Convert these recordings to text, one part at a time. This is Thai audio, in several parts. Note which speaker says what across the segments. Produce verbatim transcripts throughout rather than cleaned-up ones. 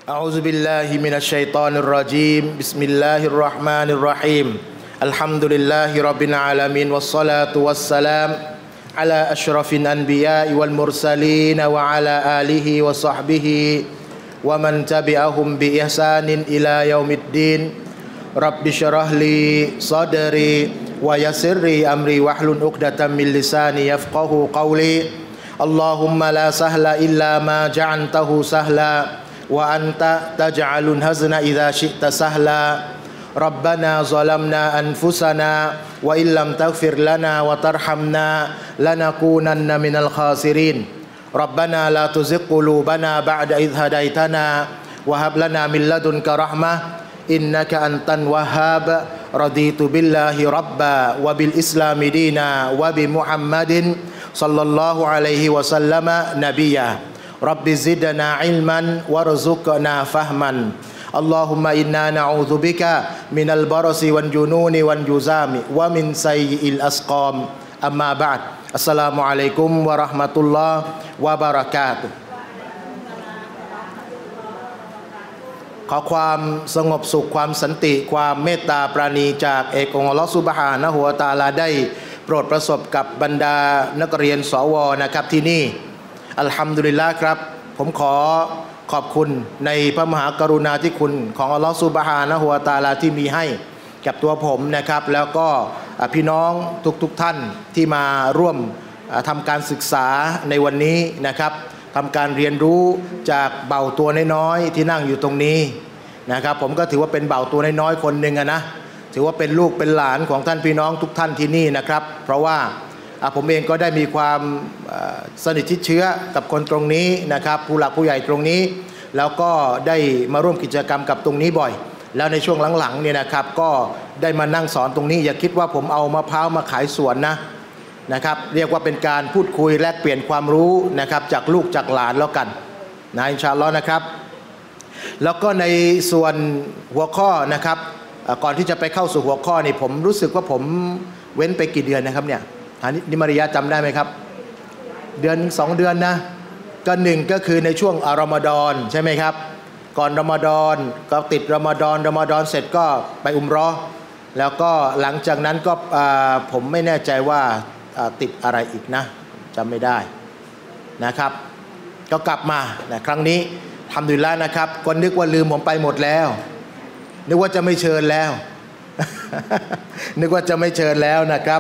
Speaker 1: أعوذ بالله من الشيطان الرجيم بسم الله الرحمن الرحيم الحمد لله رب العالمين والصلاة والسلام على أشرف الأنبياء والمرسلين وعلى آله وصحبه ومن تبعهم بإحسان إلى يوم الدين رب اشرح لي صدري ويسر لي أمري واحلل عقدة من لساني يفقهوا قولي اللهم لا سهل إلا ما جعلته سهلا وأنت تجعل الحزن إذا شئت سهلا ربنا ظلمنا أنفسنا وإن لم تغفر لنا وترحمنا لنكونن من الخاسرين ربنا لا تزغ قلوبنا بعد إذ هديتنا وهب لنا من لدنك رحمة إنك أنت الوهاب رضيت بالله ربا وبالإسلام دينا وبمحمد صلى الله عليه وسلم نبيا رب زدنا علما وارزقنا فهما اللهم إنا نعوذ بك من البرص والجنون والجذام ومن سيء الأسقام أما بعد السلام عليكم ورحمة الله وبركاته ขอความสงบสุขความสันติความเมตตาปราณีจากเอกองค์อัลเลาะห์ซุบฮานะฮูวะตะอาลาได้โปรดประสบกับบรรดานักเรียนสวนะครับที่นี่อัลฮัมดุลิลละห์ครับผมขอขอบคุณในพระมหากรุณาธิคุณของอัลเลาะห์ซุบฮานะฮูวะตะอาลาที่มีให้กับตัวผมนะครับแล้วก็พี่น้องทุกๆท่านที่มาร่วมทำการศึกษาในวันนี้นะครับทำการเรียนรู้จากเบาตัวน้อยๆที่นั่งอยู่ตรงนี้นะครับผมก็ถือว่าเป็นเบาตัวน้อยๆคนหนึ่งนะถือว่าเป็นลูกเป็นหลานของท่านพี่น้องทุกท่านที่นี่นะครับเพราะว่าผมเองก็ได้มีความสนิทชิดเชื้อกับคนตรงนี้นะครับผู้หลักผู้ใหญ่ตรงนี้แล้วก็ได้มาร่วมกิจกรรมกับตรงนี้บ่อยแล้วในช่วงหลังๆเนี่ยนะครับก็ได้มานั่งสอนตรงนี้อย่าคิดว่าผมเอามะพร้าวมาขายสวนนะนะครับเรียกว่าเป็นการพูดคุยแลกเปลี่ยนความรู้นะครับจากลูกจากหลานแล้วกันนะอินชาอัลลอฮ์นะครับแล้วก็ในส่วนหัวข้อนะครับก่อนที่จะไปเข้าสู่หัวข้อนี่ผมรู้สึกว่าผมเว้นไปกี่เดือนนะครับเนี่ยนิมาริยะจำได้ไหมครับเดือนสองเดือนนะก็หนึ่งก็คือในช่วงอารอมฎอนใช่ไหมครับก่อนรอมฎอนก็ติดรอมฎอนรอมฎอนเสร็จก็ไปอุมเราะห์แล้วก็หลังจากนั้นก็ผมไม่แน่ใจว่าติดอะไรอีกนะจำไม่ได้นะครับก็กลับมานะครั้งนี้ทำดีแล้วนะครับก็นึกว่าลืมผมไปหมดแล้วนึกว่าจะไม่เชิญแล้ว นึกว่าจะไม่เชิญแล้วนะครับ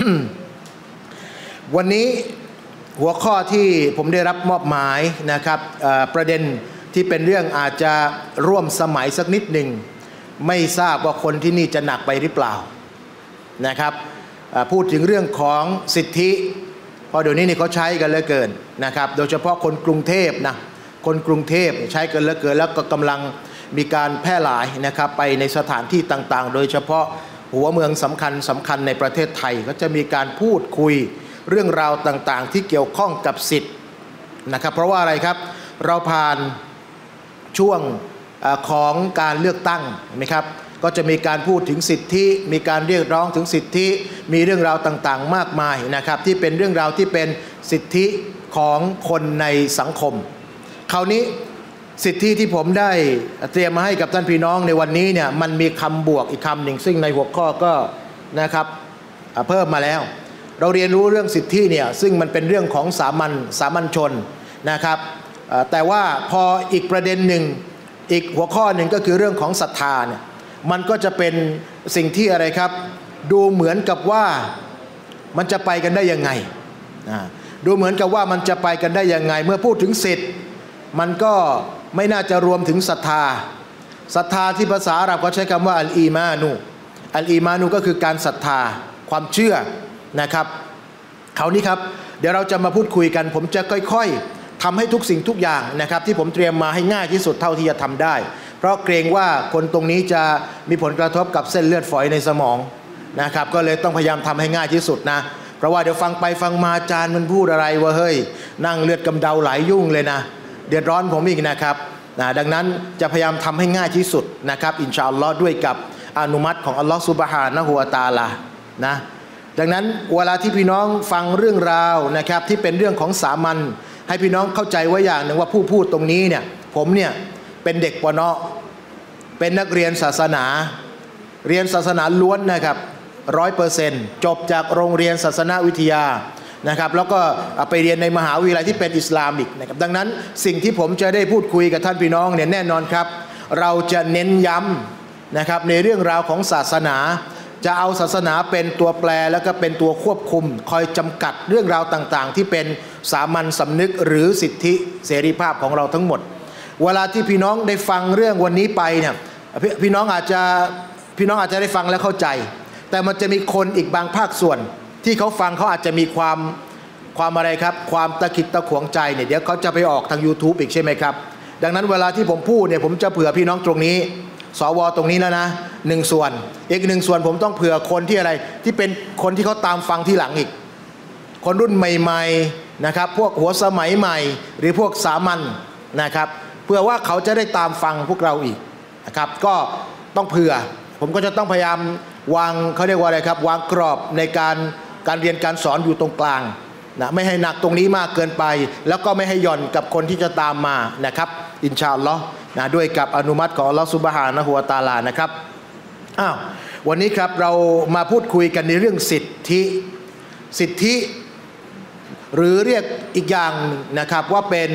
Speaker 1: วันนี้หัวข้อที่ผมได้รับมอบหมายนะครับประเด็นที่เป็นเรื่องอาจจะร่วมสมัยสักนิดหนึ่งไม่ทราบว่าคนที่นี่จะหนักไปหรือเปล่านะครับพูดถึงเรื่องของสิทธิเพราะเดี๋ยวนี้นี่เขาใช้กันเหลือเกินนะครับโดยเฉพาะคนกรุงเทพนะคนกรุงเทพใช้กันเหลือเกินแล้วก็กำลังมีการแพร่หลายนะครับไปในสถานที่ต่างๆโดยเฉพาะหัวเมืองสำคัญสำคัญในประเทศไทยก็จะมีการพูดคุยเรื่องราวต่างๆที่เกี่ยวข้องกับสิทธิ์นะครับเพราะว่าอะไรครับเราผ่านช่วงของการเลือกตั้งนะครับก็จะมีการพูดถึงสิทธิมีการเรียกร้องถึงสิทธิมีเรื่องราวต่างๆมากมายนะครับที่เป็นเรื่องราวที่เป็นสิทธิของคนในสังคมคราวนี้สิทธิที่ผมได้เตรียมมาให้กับท่านพี่น้องในวันนี้เนี่ยมันมีคำบวกอีกคำหนึ่งซึ่งในหัวข้อก็นะครับเพิ่มมาแล้วเราเรียนรู้เรื่องสิทธิเนี่ยซึ่งมันเป็นเรื่องของสามัญสามัญชนนะครับแต่ว่าพออีกประเด็นหนึ่งอีกหัวข้อหนึ่งก็คือเรื่องของศรัทธาเนี่ยมันก็จะเป็นสิ่งที่อะไรครับดูเหมือนกับว่ามันจะไปกันได้ยังไงดูเหมือนกับว่ามันจะไปกันได้ยังไงเมื่อพูดถึงสิทธิ์มันก็ไม่น่าจะรวมถึงศรัทธาศรัทธาที่ภาษาอาหรับเขาใช้คำว่าอัลอีมานูอัลอีมานูก็คือการศรัทธาความเชื่อนะครับคราวนี้ครับเดี๋ยวเราจะมาพูดคุยกันผมจะค่อยๆทำให้ทุกสิ่งทุกอย่างนะครับที่ผมเตรียมมาให้ง่ายที่สุดเท่าที่จะทำได้เพราะเกรงว่าคนตรงนี้จะมีผลกระทบกับเส้นเลือดฝอยในสมองนะครับก็เลยต้องพยายามทำให้ง่ายที่สุดนะเพราะว่าเดี๋ยวฟังไปฟังมาอาจารย์มันพูดอะไรวะเฮ้ยนั่งเลือดกำเดาไหลยุ่งเลยนะเดือดร้อนผมอีกนะครับนะดังนั้นจะพยายามทำให้ง่ายที่สุดนะครับอินชาอัลลอฮ์ด้วยกับอนุมัติของอัลลอฮ์ซุบฮานะฮูวะตะอาลานะดังนั้นเวลาที่พี่น้องฟังเรื่องราวนะครับที่เป็นเรื่องของสามัญให้พี่น้องเข้าใจไว้อย่างหนึ่งว่าผู้พูดตรงนี้เนี่ยผมเนี่ยเป็นเด็กปนเป็นนักเรียนศาสนาเรียนศาสนาล้วนนะครับร้อยเปอร์เซ็นต์จบจากโรงเรียนศาสนาวิทยานะครับแล้วก็ไปเรียนในมหาวิทยาลัยที่เป็นอิสลามอีกนะครับดังนั้นสิ่งที่ผมจะได้พูดคุยกับท่านพี่น้องเนี่ยแน่นอนครับเราจะเน้นย้ำนะครับในเรื่องราวของศาสนาจะเอาศาสนาเป็นตัวแปรแล้วก็เป็นตัวควบคุมคอยจำกัดเรื่องราวต่างๆที่เป็นสามัญสำนึกหรือสิทธิเสรีภาพของเราทั้งหมดเวลาที่พี่น้องได้ฟังเรื่องวันนี้ไปเนี่ยพพี่น้องอาจจะพี่น้องอาจจะได้ฟังและเข้าใจแต่มันจะมีคนอีกบางภาคส่วนที่เขาฟังเขาอาจจะมีความความอะไรครับความตะขิดตะขวงใจเนี่ยเดี๋ยวเขาจะไปออกทาง YouTube อีกใช่ไหมครับดังนั้นเวลาที่ผมพูดเนี่ยผมจะเผื่อพี่น้องตรงนี้สวตรงนี้แล้วนะหนึ่งส่วนอีกหนึ่งส่วนผมต้องเผื่อคนที่อะไรที่เป็นคนที่เขาตามฟังที่หลังอีกคนรุ่นใหม่ๆนะครับพวกหัวสมัยใหม่หรือพวกสามัญนะครับเพื่อว่าเขาจะได้ตามฟังพวกเราอีกนะครับก็ต้องเผื่อผมก็จะต้องพยายามวางเขาเรียกว่าอะไรครับวางกรอบในการการเรียนการสอนอยู่ตรงกลางนะไม่ให้หนักตรงนี้มากเกินไปแล้วก็ไม่ให้หย่อนกับคนที่จะตามมานะครับอินชาอัลลอฮ์นะด้วยกับอนุมัติของอัลลอฮ์ซุบฮานะฮูวะตะอาลานะครับอ้าววันนี้ครับเรามาพูดคุยกันในเรื่องสิทธิสิทธิหรือเรียกอีกอย่างนะครับว่าเป็น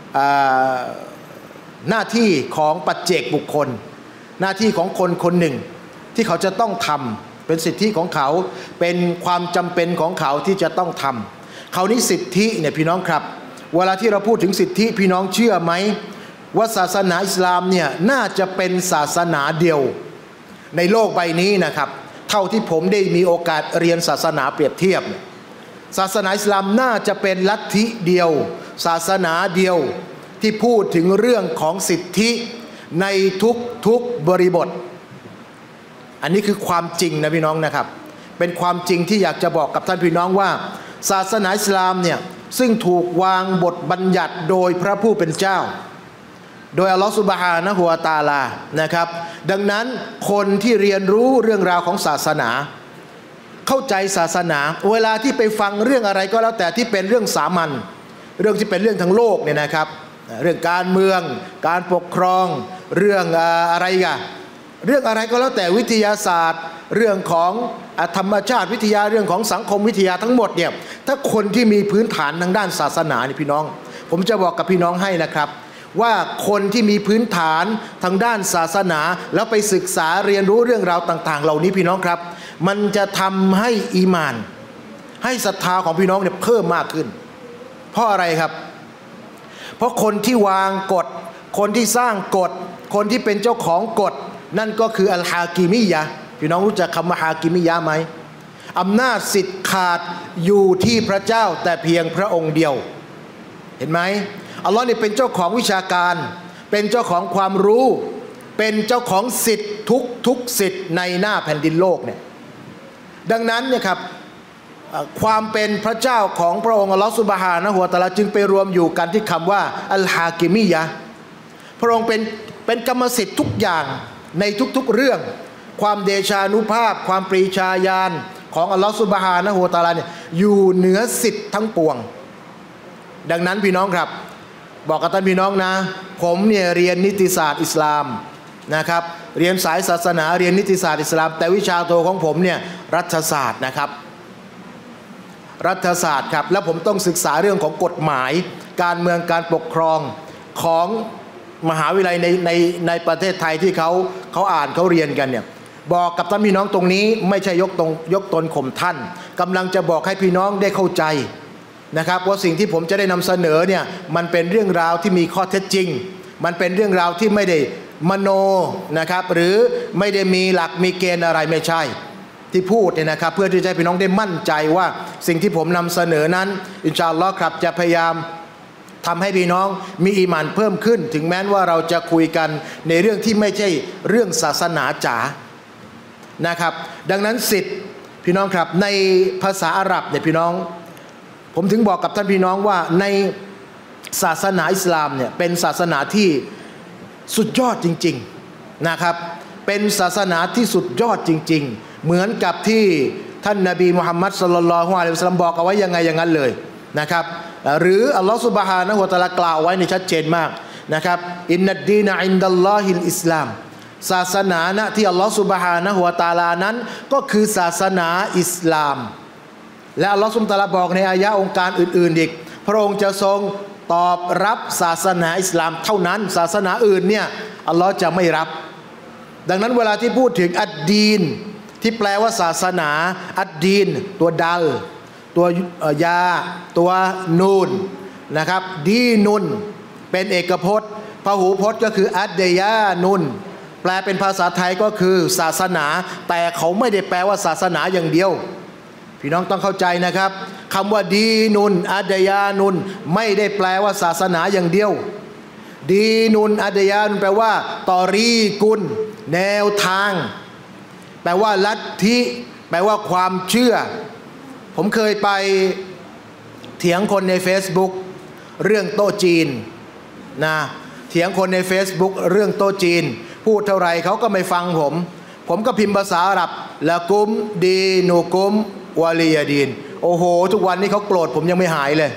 Speaker 1: หน้าที่ของปัจเจกบุคคลหน้าที่ของคนคนหนึ่งที่เขาจะต้องทำเป็นสิทธิของเขาเป็นความจำเป็นของเขาที่จะต้องทำเขานี้สิทธิเนี่ยพี่น้องครับเวลาที่เราพูดถึงสิทธิพี่น้องเชื่อไหมว่าศาสนาอิสลามเนี่ยน่าจะเป็นศาสนาเดียวในโลกใบนี้นะครับเท่าที่ผมได้มีโอกาสเรียนศาสนาเปรียบเทียบศาสนาอิสลามน่าจะเป็นลัทธิเดียวศาสนาเดียวที่พูดถึงเรื่องของสิทธิในทุกทุกบริบทอันนี้คือความจริงนะพี่น้องนะครับเป็นความจริงที่อยากจะบอกกับท่านพี่น้องว่าศาสนาอิสลามเนี่ยซึ่งถูกวางบทบัญญัติโดยพระผู้เป็นเจ้าโดยอัลลอฮฺซุบฮานะฮูวะตะอาลานะครับดังนั้นคนที่เรียนรู้เรื่องราวของศาสนาเข้าใจศาสนาเวลาที่ไปฟังเรื่องอะไรก็แล้วแต่ที่เป็นเรื่องสามัญเรื่องที่เป็นเรื่องทั้งโลกเนี่ยนะครับเรื่องการเมืองการปกครองเรื่องอะไรกันเรื่องอะไรก็แล้วแต่วิทยาศาสตร์เรื่องของธรรมชาติวิทยาเรื่องของสังคมวิทยาทั้งหมดเนี่ยถ้าคนที่มีพื้นฐานทางด้านศาสนานี่พี่น้องผมจะบอกกับพี่น้องให้นะครับว่าคนที่มีพื้นฐานทางด้านศาสนาแล้วไปศึกษาเรียนรู้เรื่องราวต่างๆเหล่านี้พี่น้องครับมันจะทำให้อีหม่านให้ศรัทธาของพี่น้องเนี่ยเพิ่มมากขึ้นเพราะอะไรครับเพราะคนที่วางกฎคนที่สร้างกฎคนที่เป็นเจ้าของกฎนั่นก็คืออัลฮากิมิยะห์พี่น้องรู้จักคำว่าฮากิมิยะห์ไหมอำนาจสิทธิ์ขาดอยู่ที่พระเจ้าแต่เพียงพระองค์เดียวเห็นไหมอัลลอฮ์นี่เป็นเจ้าของวิชาการเป็นเจ้าของความรู้เป็นเจ้าของสิทธิ์ทุกทุกสิทธิ์ในหน้าแผ่นดินโลกเนี่ยดังนั้นเนี่ยครับความเป็นพระเจ้าของพระองค์อัลลอฮ์ซุบฮานะฮูวะตะอาลาจึงไปรวมอยู่กันที่คำว่าอัลฮากิมิยะห์พระองค์เป็นเป็นกรรมสิทธิ์ทุกอย่างในทุกๆเรื่องความเดชานุภาพความปรีชาญาณของอัลลอฮฺซุบฮานะฮูวะตะอาลาเนี่ยอยู่เหนือสิทธิ์ทั้งปวงดังนั้นพี่น้องครับบอกกับท่านพี่น้องนะผมเนี่ยเรียนนิติศาสตร์อิสลามนะครับเรียนสายศาสนาเรียนนิติศาสตร์อิสลามแต่วิชาโทของผมเนี่ยรัฐศาสตร์นะครับรัฐศาสตร์ครับแล้วผมต้องศึกษาเรื่องของกฎหมายการเมืองการปกครองของมหาวิทยาลัยในในในประเทศไทยที่เขาเขาอ่านเขาเรียนกันเนี่ยบอกกับท่านพี่น้องตรงนี้ไม่ใช่ยกตรงยกตนข่มท่านกำลังจะบอกให้พี่น้องได้เข้าใจนะครับว่าสิ่งที่ผมจะได้นำเสนอเนี่ยมันเป็นเรื่องราวที่มีข้อเท็จจริงมันเป็นเรื่องราวที่ไม่ได้มโนนะครับหรือไม่ได้มีหลักมีเกณฑ์อะไรไม่ใช่ที่พูดเนี่ยนะครับเพื่อที่จะให้พี่น้องได้มั่นใจว่าสิ่งที่ผมนำเสนอนั้นอินชาอัลลอฮ์ครับจะพยายามทำให้พี่น้องมีอีหม่านเพิ่มขึ้นถึงแม้ว่าเราจะคุยกันในเรื่องที่ไม่ใช่เรื่องศาสนาจ๋านะครับดังนั้นสิทธิ์พี่น้องครับในภาษาอาหรับเนี่ยพี่น้องผมถึงบอกกับท่านพี่น้องว่าในศาสนาอิสลามเนี่ยเป็นศาสนาที่สุดยอดจริงๆนะครับเป็นศาสนาที่สุดยอดจริงๆเหมือนกับที่ท่านนบีมุฮัมมัดศ็อลลัลลอฮุอะลัยฮิวะซัลลัมบอกเอาไว้ยังไงอย่างนั้นเลยนะครับหรืออัลลอฮฺซุบฮานะฮูวะตะอาลากล่าวไว้ในชัดเจนมากนะครับอินนัดดีนอินดัลลอฮิลอิสลามศาสนาณที่อัลลอฮฺซุบฮานะฮูวะตะอาลานั้นก็คือศาสนาอิสลามและอัลลอฮฺซุบฮานะฮูวะตะอาลาบอกในอายะห์องค์การอื่นๆอีกพระองค์จะทรงตอบรับศาสนาอิสลามเท่านั้นศาสนาอื่นเนี่ยอัลลอฮ์จะไม่รับดังนั้นเวลาที่พูดถึงอัดดีนที่แปลว่าศาสนาอัดดีนตัวดัลตัวยาตัวนูนนะครับดีนุนเป็นเอกพจน์พหูพจน์ก็คืออัดเดยานุนแปลเป็นภาษาไทยก็คือศาสนาแต่เขาไม่ได้แปลว่าศาสนาอย่างเดียวพี่น้องต้องเข้าใจนะครับคำว่าดีนุนอัดยานุนไม่ได้แปลว่าศาสนาอย่างเดียวดีนุนอัดยานุนแปลว่าตอรีกุลแนวทางแปลว่าลัทธิแปลว่าความเชื่อผมเคยไปเถียงคนใน Facebook เรื่องโต๊ะจีนนะเถียงคนใน Facebook เรื่องโต๊ะจีนพูดเท่าไรเขาก็ไม่ฟังผมผมก็พิมพ์ภาษาอาหรับละกุมดีนูกุมวาลียดีนโอ้โหทุกวันนี้เขาโกรธผมยังไม่หายเลย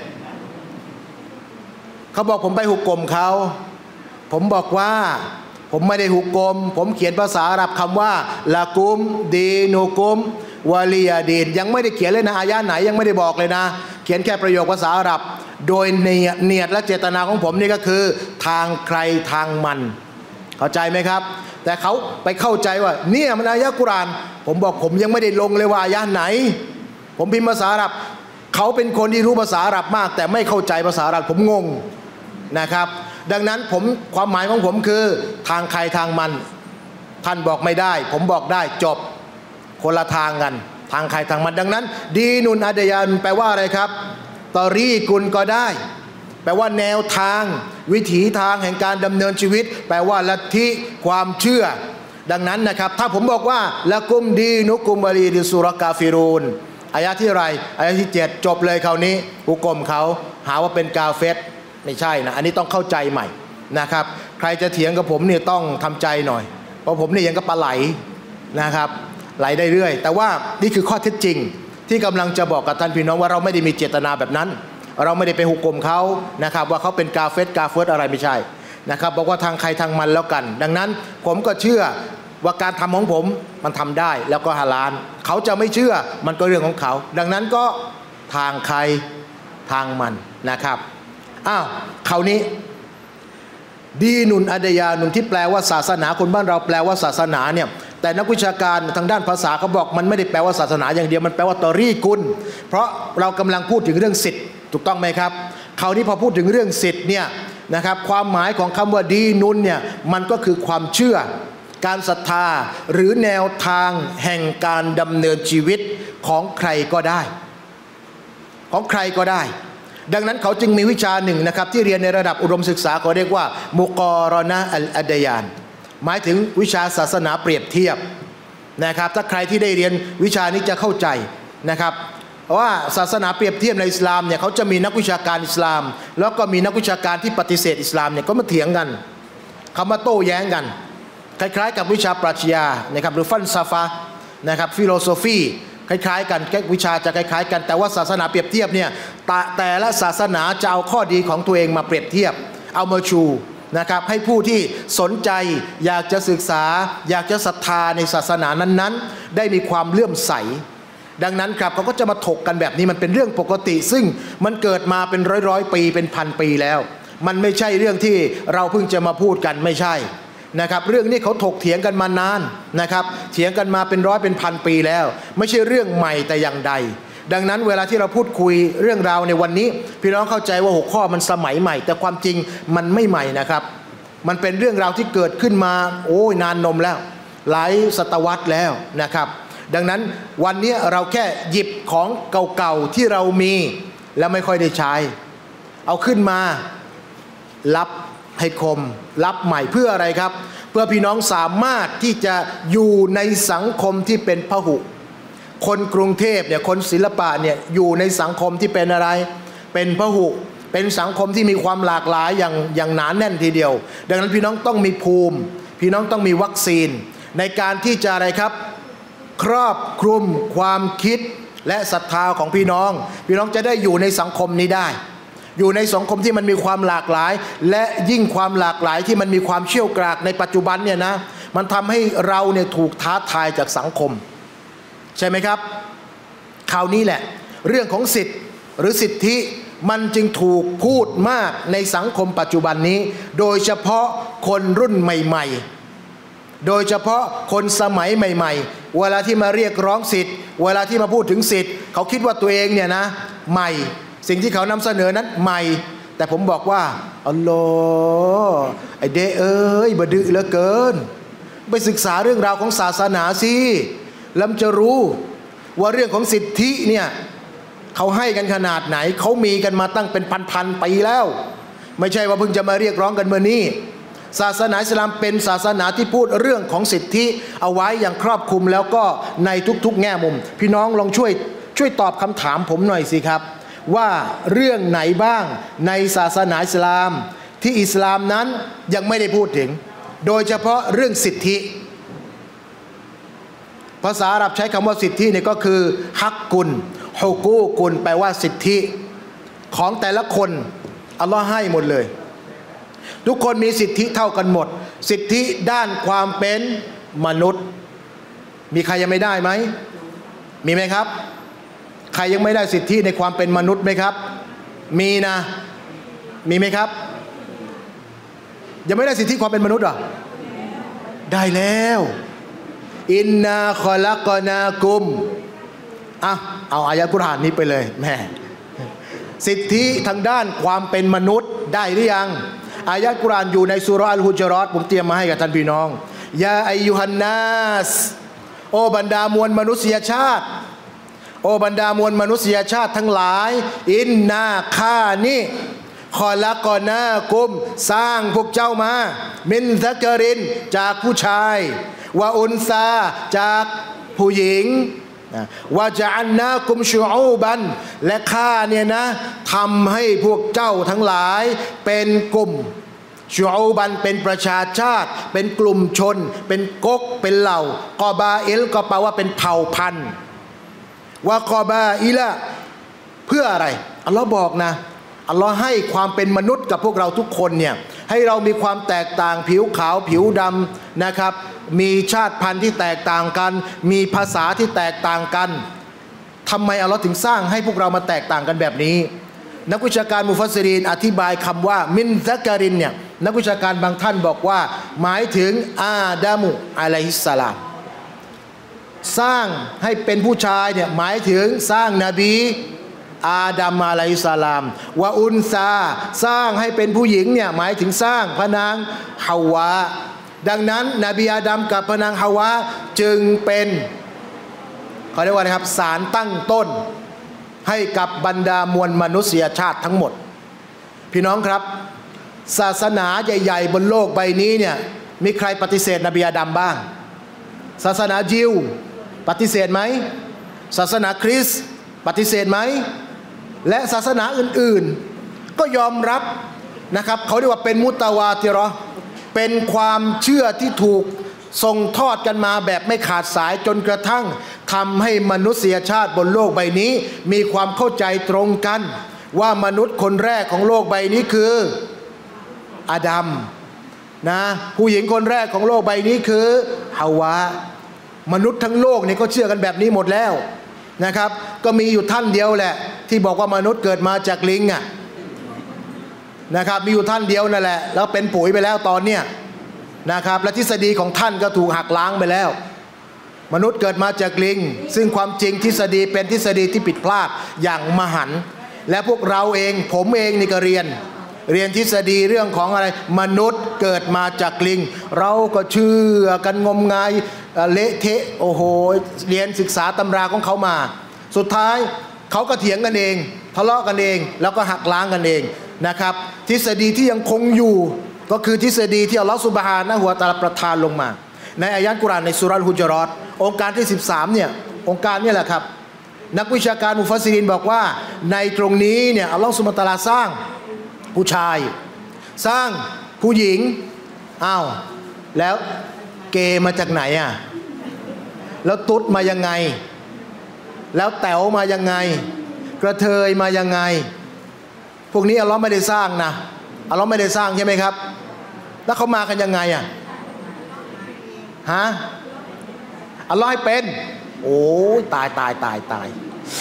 Speaker 1: เขาบอกผมไปหุกกลมเขาผมบอกว่าผมไม่ได้หุกกลมผมเขียนภาษาอาหรับคำว่าละกุมดีนูกุมวาลียดีนยังไม่ได้เขียนเลยนะอายะไหนยังไม่ได้บอกเลยนะเขียนแค่ประโยคภาษาอาหรับโดยเนียดและเจตนาของผมนี่ก็คือทางใครทางมันเข้าใจไหมครับแต่เขาไปเข้าใจว่าเนี่ยมันอายะกุรอานผมบอกผมยังไม่ได้ลงเลยว่าอายะไหนผมพิมพ์ภาษาอาหรับเขาเป็นคนที่รู้ภาษาอาหรับมากแต่ไม่เข้าใจภาษาอาหรับผมงงนะครับดังนั้นผมความหมายของผมคือทางใครทางมันท่านบอกไม่ได้ผมบอกได้จบคนละทางกันทางใครทางมันดังนั้นดีนุนอัดยานแปลว่าอะไรครับตอรีกุลก็ได้แปลว่าแนวทางวิถีทางแห่งการดำเนินชีวิตแปลว่าลัทธิความเชื่อดังนั้นนะครับถ้าผมบอกว่าละกุมดีนุกุมวาลีดิสุรกาฟิรูนอายะที่ไรอายะที่เจ็ดจบเลยคราวนี้หุกกลมเขาหาว่าเป็นกาเฟรไม่ใช่นะอันนี้ต้องเข้าใจใหม่นะครับใครจะเถียงกับผมเนี่ยต้องทำใจหน่อยเพราะผมเนี่ยยังก็ปลาไหลนะครับไหลได้เรื่อยแต่ว่านี่คือข้อเท็จจริงที่กำลังจะบอกกับท่านพี่น้องว่าเราไม่ได้มีเจตนาแบบนั้นเราไม่ได้ไปหุกกลมเขานะครับว่าเขาเป็นกาเฟรกาเฟิร์อะไรไม่ใช่นะครับบอกว่าทางใครทางมันแล้วกันดังนั้นผมก็เชื่อว่าการทำของผมมันทำได้แล้วก็ฮาลาลเขาจะไม่เชื่อมันก็เรื่องของเขาดังนั้นก็ทางใครทางมันนะครับอ้าวคราวนี้ดีนุนอัดยานุนที่แปลว่าศาสนาคนบ้านเราแปลว่าศาสนาเนี่ยแต่นักวิชาการทางด้านภาษาเขาบอกมันไม่ได้แปลว่าศาสนาอย่างเดียวมันแปลว่าตอรีกุลเพราะเรากำลังพูดถึงเรื่องสิทธิ์ถูกต้องไหมครับคราวนี้พอพูดถึงเรื่องสิทธิ์เนี่ยนะครับความหมายของคำว่าดีนุนเนี่ยมันก็คือความเชื่อการศรัทธาหรือแนวทางแห่งการดำเนินชีวิตของใครก็ได้ของใครก็ได้ดังนั้นเขาจึงมีวิชาหนึ่งนะครับที่เรียนในระดับอุดมศึกษาเขาเรียกว่ามุกอรนะอัลอัดยานหมายถึงวิชาศาสนาเปรียบเทียบนะครับถ้าใครที่ได้เรียนวิชานี้จะเข้าใจนะครับว่าศาสนาเปรียบเทียบในอิสลามเนี่ยเขาจะมีนักวิชาการอิสลามแล้วก็มีนักวิชาการที่ปฏิเสธอิสลามเนี่ยก็มาเถียงกันเขามาโต้แย้งกันคล้ายๆกับวิชาปรัชญานะครับหรือฟัลซาฟะนะครับฟิโลโซฟีคล้ายๆกันแค่วิชาจะคล้ายๆกันแต่ว่าศาสนาเปรียบเทียบเนี่ยแต่ละศาสนาจะเอาข้อดีของตัวเองมาเปรียบเทียบเอามาชูนะครับให้ผู้ที่สนใจอยากจะศึกษาอยากจะศรัทธาในศาสนานั้นๆได้มีความเลื่อมใสดังนั้นครับเขาก็จะมาถกกันแบบนี้มันเป็นเรื่องปกติซึ่งมันเกิดมาเป็นร้อยๆปีเป็นพันปีแล้วมันไม่ใช่เรื่องที่เราเพิ่งจะมาพูดกันไม่ใช่นะครับเรื่องนี้เขาถกเถียงกันมานานนะครับเถียงกันมาเป็นร้อยเป็นพันปีแล้วไม่ใช่เรื่องใหม่แต่อย่างใดดังนั้นเวลาที่เราพูดคุยเรื่องราวในวันนี้พี่น้องเข้าใจว่าหัวข้อมันสมัยใหม่แต่ความจริงมันไม่ใหม่นะครับมันเป็นเรื่องราวที่เกิดขึ้นมาโอ้ยนานนมแล้วหลายศตวรรษแล้วนะครับดังนั้นวันนี้เราแค่หยิบของเก่าๆที่เรามีแล้วไม่ค่อยได้ใช้เอาขึ้นมารับให้คมรับใหม่เพื่ออะไรครับเพื่อพี่น้องสามารถที่จะอยู่ในสังคมที่เป็นพหุคนกรุงเทพเนี่ยคนศิลปะเนี่ยอยู่ในสังคมที่เป็นอะไรเป็นพหุเป็นสังคมที่มีความหลากหลายอย่างอย่างหนาแน่นทีเดียวดังนั้นพี่น้องต้องมีภูมิพี่น้องต้องมีวัคซีนในการที่จะอะไรครับครอบคลุมความคิดและศรัทธาของพี่น้องพี่น้องจะได้อยู่ในสังคมนี้ได้อยู่ในสังคมที่มันมีความหลากหลายและยิ่งความหลากหลายที่มันมีความเชี่ยวกรากในปัจจุบันเนี่ยนะมันทำให้เราเนี่ยถูกท้าทายจากสังคมใช่ไหมครับคราวนี้แหละเรื่องของสิทธิ์หรือสิทธิมันจึงถูกพูดมากในสังคมปัจจุบันนี้โดยเฉพาะคนรุ่นใหม่ๆโดยเฉพาะคนสมัยใหม่ๆเวลาที่มาเรียกร้องสิทธิ์เวลาที่มาพูดถึงสิทธิ์เขาคิดว่าตัวเองเนี่ยนะใหม่สิ่งที่เขานำเสนอนั้นใหม่แต่ผมบอกว่าอัลลอฮ์ไอเดเอ้ยบดื้อเหลือเกินไปศึกษาเรื่องราวของศาสนาสิแล้วจะรู้ว่าเรื่องของสิทธิเนี่ยเขาให้กันขนาดไหนเขามีกันมาตั้งเป็นพันๆปีแล้วไม่ใช่ว่าเพิ่งจะมาเรียกร้องกันเมื่อนี้ศาสนาอิสลามเป็นศาสนาที่พูดเรื่องของสิทธิเอาไว้อย่างครอบคลุมแล้วก็ในทุกๆแง่มุมพี่น้องลองช่วยช่วยตอบคำถามผมหน่อยสิครับว่าเรื่องไหนบ้างในศาสนาอิสลามที่อิสลามนั้นยังไม่ได้พูดถึงโดยเฉพาะเรื่องสิทธิภาษาอาหรับใช้คำว่าสิทธิเนี่ยก็คือฮักกุลฮุกูกุลแปลว่าสิทธิของแต่ละคนอัลลอฮ์ให้หมดเลยทุกคนมีสิทธิเท่ากันหมดสิทธิด้านความเป็นมนุษย์มีใครยังไม่ได้ไหมมีไหมครับใครยังไม่ได้สิทธิในความเป็นมนุษย์ไหมครับมีนะมีไหมครับยังไม่ได้สิทธิความเป็นมนุษย์หรอได้แล้วอินนาคอลักนากุมอ่ะเอาอายะกุรอานนี้ไปเลยแม่สิทธิทางด้านความเป็นมนุษย์ได้หรือยังอายะกุรอานอยู่ในซูเราะห์อัลฮุจเราะห์ผมเตรียมมาให้กับท่านพี่น้องยาอัยยูฮันนัสโอบรรดามวลมนุษยชาติโอบรรดามวลมนุษยชาติทั้งหลายอินนาข้านี่คอลักนากุมสร้างพวกเจ้ามามินซักรินจากผู้ชายวะอุนซาจากผู้หญิงวะจะอันนากุมชูอูบันและข้าเนี่ยนะทำให้พวกเจ้าทั้งหลายเป็นกลุ่มชูอูบันเป็นประชาชาติเป็นกลุ่มชนเป็นก๊กเป็นเหล่ากอบาอิลก็แปลว่าเป็นเผ่าพันธุ์วะกอบาอิละเพื่ออะไรอัลลอฮ์บอกนะอัลลอฮ์ให้ความเป็นมนุษย์กับพวกเราทุกคนเนี่ยให้เรามีความแตกต่างผิวขาวผิวดำนะครับมีชาติพันธุ์ที่แตกต่างกันมีภาษาที่แตกต่างกันทำไมอัลลอฮ์ถึงสร้างให้พวกเรามาแตกต่างกันแบบนี้นักวิชาการมุฟัสซิรีนอธิบายคำว่ามินซักรินเนี่ยนักวิชาการบางท่านบอกว่าหมายถึงอาดามุอะลัยฮิสสลามสร้างให้เป็นผู้ชายเนี่ยหมายถึงสร้างนบีอาดัมอะลัยฮิสสลามวะอุนซาสร้างให้เป็นผู้หญิงเนี่ยหมายถึงสร้างพระนางฮาวาดังนั้นนบีอาดัมกับพระนางฮาวาจึงเป็นเขาเรียกว่าอะไรครับสารตั้งต้นให้กับบรรดามวลมนุษยชาติทั้งหมดพี่น้องครับศาสนาใหญ่ๆบนโลกใบนี้เนี่ยมีใครปฏิเสธนบีอาดัมบ้างศาสนายิวปฏิเสธไหมศาสนาคริสต์ปฏิเสธไหมและศาสนาอื่นๆก็ยอมรับนะครับเขาเรียกว่าเป็นมุตาวาติรอเป็นความเชื่อที่ถูกส่งทอดกันมาแบบไม่ขาดสายจนกระทั่งทำให้มนุษยชาติบนโลกใบนี้มีความเข้าใจตรงกันว่ามนุษย์คนแรกของโลกใบนี้คืออาดัมนะผู้หญิงคนแรกของโลกใบนี้คือฮาวามนุษย์ทั้งโลกนี่ก็เชื่อกันแบบนี้หมดแล้วนะครับก็มีอยู่ท่านเดียวแหละที่บอกว่ามนุษย์เกิดมาจากลิงอ่ะนะครับมีอยู่ท่านเดียวนั่นแหละแล้วเป็นปุ๋ยไปแล้วตอนเนี้ยนะครับและทฤษฎีของท่านก็ถูกหักล้างไปแล้วมนุษย์เกิดมาจากลิงซึ่งความจริงทฤษฎีเป็นทฤษฎีที่ผิดพลาดอย่างมหันต์และพวกเราเองผมเองนี่ก็เรียนเรียนทฤษฎีเรื่องของอะไรมนุษย์เกิดมาจากลิงเราก็เชื่อกันงมงายเละเทะโอ้โหเรียนศึกษาตำราของเขามาสุดท้ายเขาก็เถียงกันเองทะเลาะกันเองแล้วก็หักล้างกันเองนะครับทฤษฎีที่ยังคงอยู่ก็คือทฤษฎีที่อัลลอฮฺซุบฮานะฮูวะตะอาลาประทานลงมาในอายะห์กุรอานในซูเราะห์อัลฮุจเราะห์องค์การที่สิบสามเนี่ยองค์การนี่แหละครับนักวิชาการมุฟัสซิรินบอกว่าในตรงนี้เนี่ยอัลลอฮฺซุบฮานะฮูวะตะอาลาสร้างผู้ชายสร้างผู้หญิงอ้าวแล้วเกย์มาจากไหนอ่ะแล้วตุ๊ดมายังไงแล้วแต๋วมายังไงกระเทยมายังไงพวกนี้อัลลอฮ์ไม่ได้สร้างนะอัลลอฮ์ไม่ได้สร้างใช่ไหมครับแล้วเขามากันยังไงอ่ะฮะอัลลอฮ์ให้เป็นโอ้ยตายตายตายตาย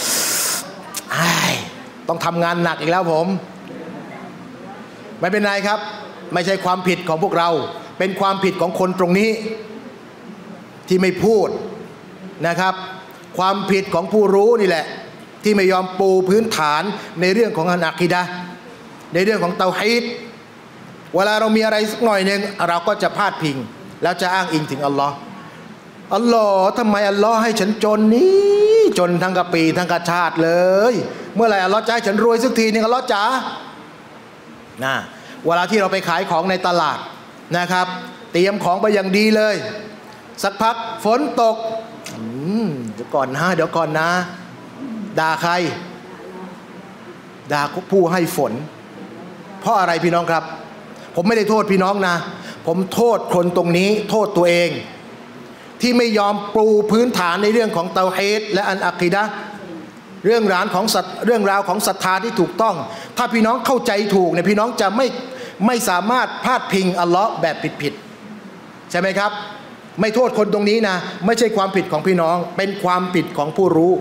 Speaker 1: ต้องทำงานหนักอีกแล้วผมไม่เป็นไรครับไม่ใช่ความผิดของพวกเราเป็นความผิดของคนตรงนี้ที่ไม่พูดนะครับความผิดของผู้รู้นี่แหละที่ไม่ยอมปูพื้นฐานในเรื่องของอัลอากีดะห์ในเรื่องของเตาฮีดเวลาเรามีอะไรสักหน่อยหนึ่งเราก็จะพาดพิงแล้วจะอ้างอิงถึงอัลลอฮ์อัลลอฮ์ทำไมอัลลอฮ์ให้ฉันจนนี้จนทั้งกะปีทั้งกะชาติเลยเมื่อไหร่อัลลอฮ์จะให้ฉันรวยสักทีนึงอัลลอฮ์จ๋านะเวลาที่เราไปขายของในตลาดนะครับเตรียมของไปอย่างดีเลยสักพักฝนตกเดี๋ยวก่อนนะเดี๋ยวก่อนนะด่าใครด่าผู้ให้ฝนเพราะอะไรพี่น้องครับผมไม่ได้โทษพี่น้องนะผมโทษคนตรงนี้โทษตัวเองที่ไม่ยอมปูพื้นฐานในเรื่องของเตาฮีดและอัลอากีดะห์เรื่องราวของเรื่องราวของศรัทธาที่ถูกต้องถ้าพี่น้องเข้าใจถูกเนี่ยพี่น้องจะไม่ไม่สามารถพาดพิงอัลลอฮ์แบบผิดๆใช่ไหมครับไม่โทษคนตรงนี้นะไม่ใช่ความผิดของพี่น้องเป็นความผิดของผู้รู้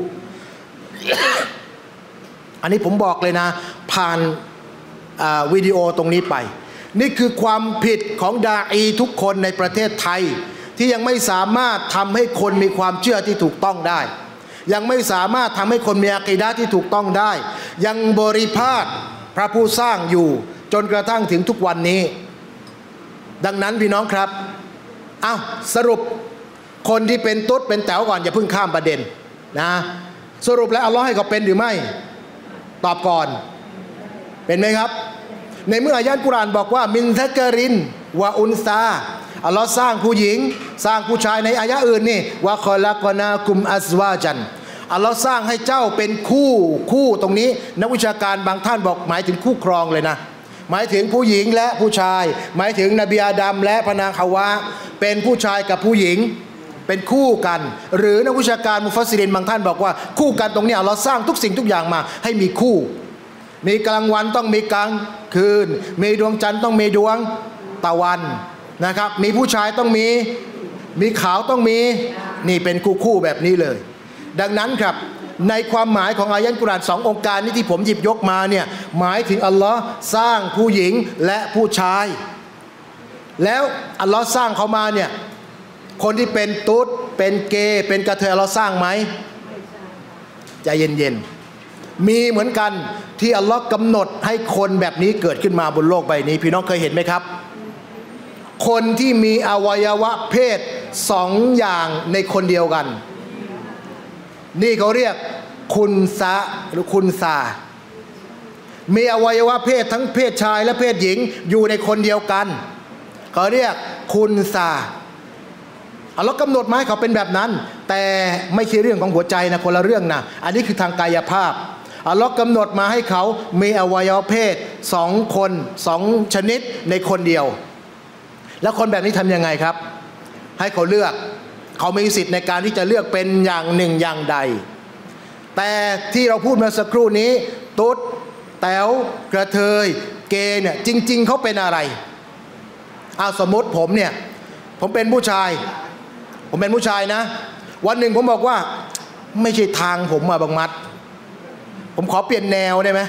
Speaker 1: อันนี้ผมบอกเลยนะผ่านวิดีโอตรงนี้ไปนี่คือความผิดของดาอีทุกคนในประเทศไทยที่ยังไม่สามารถทำให้คนมีความเชื่อที่ถูกต้องได้ยังไม่สามารถทำให้คนมีอะกีดะห์ที่ถูกต้องได้ยังบริพาทพระผู้สร้างอยู่จนกระทั่งถึงทุกวันนี้ดังนั้นพี่น้องครับอ้าวสรุปคนที่เป็นตุ๊ดเป็นแต๋วก่อนอย่าเพิ่งข้ามประเด็นนะสรุปแล้วอัลลอฮ์ให้เขาเป็นหรือไม่ตอบก่อนเป็นไหมครับในเมื่ออายะห์กุรอานบอกว่ามินซักกะรินวะอุนซาอัลลอฮ์สร้างผู้หญิงสร้างผู้ชายในอายะห์อื่นนี่วะคอลักนากุมอัซวาจันอัลลอฮ์สร้างให้เจ้าเป็นคู่คู่ตรงนี้นักวิชาการบางท่านบอกหมายถึงคู่ครองเลยนะหมายถึงผู้หญิงและผู้ชายหมายถึงนบีอาดัมและพระนางฮาวาเป็นผู้ชายกับผู้หญิงเป็นคู่กันหรือนักวิชาการมุฟัสซิรินบางท่านบอกว่าคู่กันตรงนี้อัลลอฮ์สร้างทุกสิ่งทุกอย่างมาให้มีคู่มีกลางวันต้องมีกลางคืนมีดวงจันทร์ต้องมีดวงตะวันนะครับมีผู้ชายต้องมีมีขาวต้องมีนี่เป็นคู่คู่แบบนี้เลยดังนั้นครับในความหมายของอายะห์กุรอานสององค์การนี้ที่ผมหยิบยกมาเนี่ยหมายถึงอัลลอฮ์สร้างผู้หญิงและผู้ชายแล้วอัลลอฮ์สร้างเขามาเนี่ยคนที่เป็นตุ๊ดเป็นเกย์เป็นกระเทยอัลลอฮ์สร้างไหมใจเย็นๆมีเหมือนกันที่อัลลอฮ์กำหนดให้คนแบบนี้เกิดขึ้นมาบนโลกใบนี้พี่น้องเคยเห็นไหมครับคนที่มีอวัยวะเพศสองอย่างในคนเดียวกันนี่เขาเรียกคุณซะหรือคุณซามีอวัยวะเพศทั้งเพศชายและเพศหญิงอยู่ในคนเดียวกันเขาเรียกคุณซาอัลลอฮ์กำหนดมาให้เขาเป็นแบบนั้นแต่ไม่ใช่เรื่องของหัวใจนะคนละเรื่องนะอันนี้คือทางกายภาพอัลลอฮ์กำหนดมาให้เขามีอวัยวะเพศสองคนสองชนิดในคนเดียวแล้วคนแบบนี้ทำยังไงครับให้เขาเลือกเขามีสิทธิ์ในการที่จะเลือกเป็นอย่างหนึ่งอย่างใดแต่ที่เราพูดมาสักครู่นี้ตุ๊ดแต๋วกระเทยเกย์เนี่ยจริงๆเขาเป็นอะไรเอาสมมติผมเนี่ยผมเป็นผู้ชายผมเป็นผู้ชายนะวันหนึ่งผมบอกว่าไม่ใช่ทางผมมาบางมัดผมขอเปลี่ยนแนวได้ไหม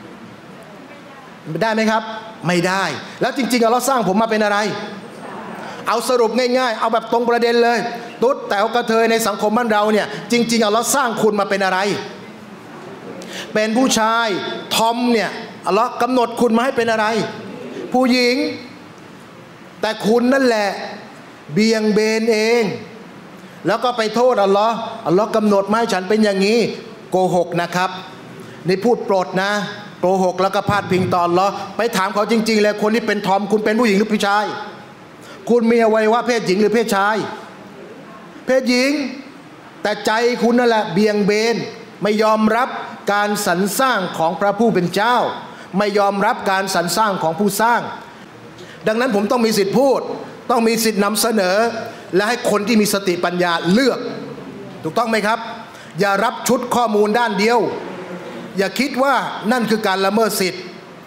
Speaker 1: ได้ไหมครับไม่ได้แล้วจริงๆเราสร้างผมมาเป็นอะไรเอาสรุปง่ายๆเอาแบบตรงประเด็นเลยตุ๊ดแต๋วกระเทยในสังคมบ้านเราเนี่ยจริงๆเราสร้างคุณมาเป็นอะไรเป็นผู้ชายทอมเนี่ยเรากำหนดคุณมาให้เป็นอะไรผู้หญิงแต่คุณนั่นแหละเบี่ยงเบนเองแล้วก็ไปโทษอัลลอฮ์อัลลอฮ์กำหนดมาให้ฉันเป็นอย่างนี้โกหกนะครับนี่พูดโปรดนะโกหกแล้วก็พาดพิงต่ออัลลอฮ์ไปถามเขาจริงๆเลยคนที่เป็นทอมคุณเป็นผู้หญิงหรือผู้ชายคุณมีอวัยวะเพศหญิงหรือเพศชายเพศหญิงแต่ใจคุณนั่นแหละเบี่ยงเบนไม่ยอมรับการสรรสร้างของพระผู้เป็นเจ้าไม่ยอมรับการสรรสร้างของผู้สร้างดังนั้นผมต้องมีสิทธิพูดต้องมีสิทธินำเสนอและให้คนที่มีสติปัญญาเลือกถูกต้องไหมครับอย่ารับชุดข้อมูลด้านเดียวอย่าคิดว่านั่นคือการละเมิดสิทธิ์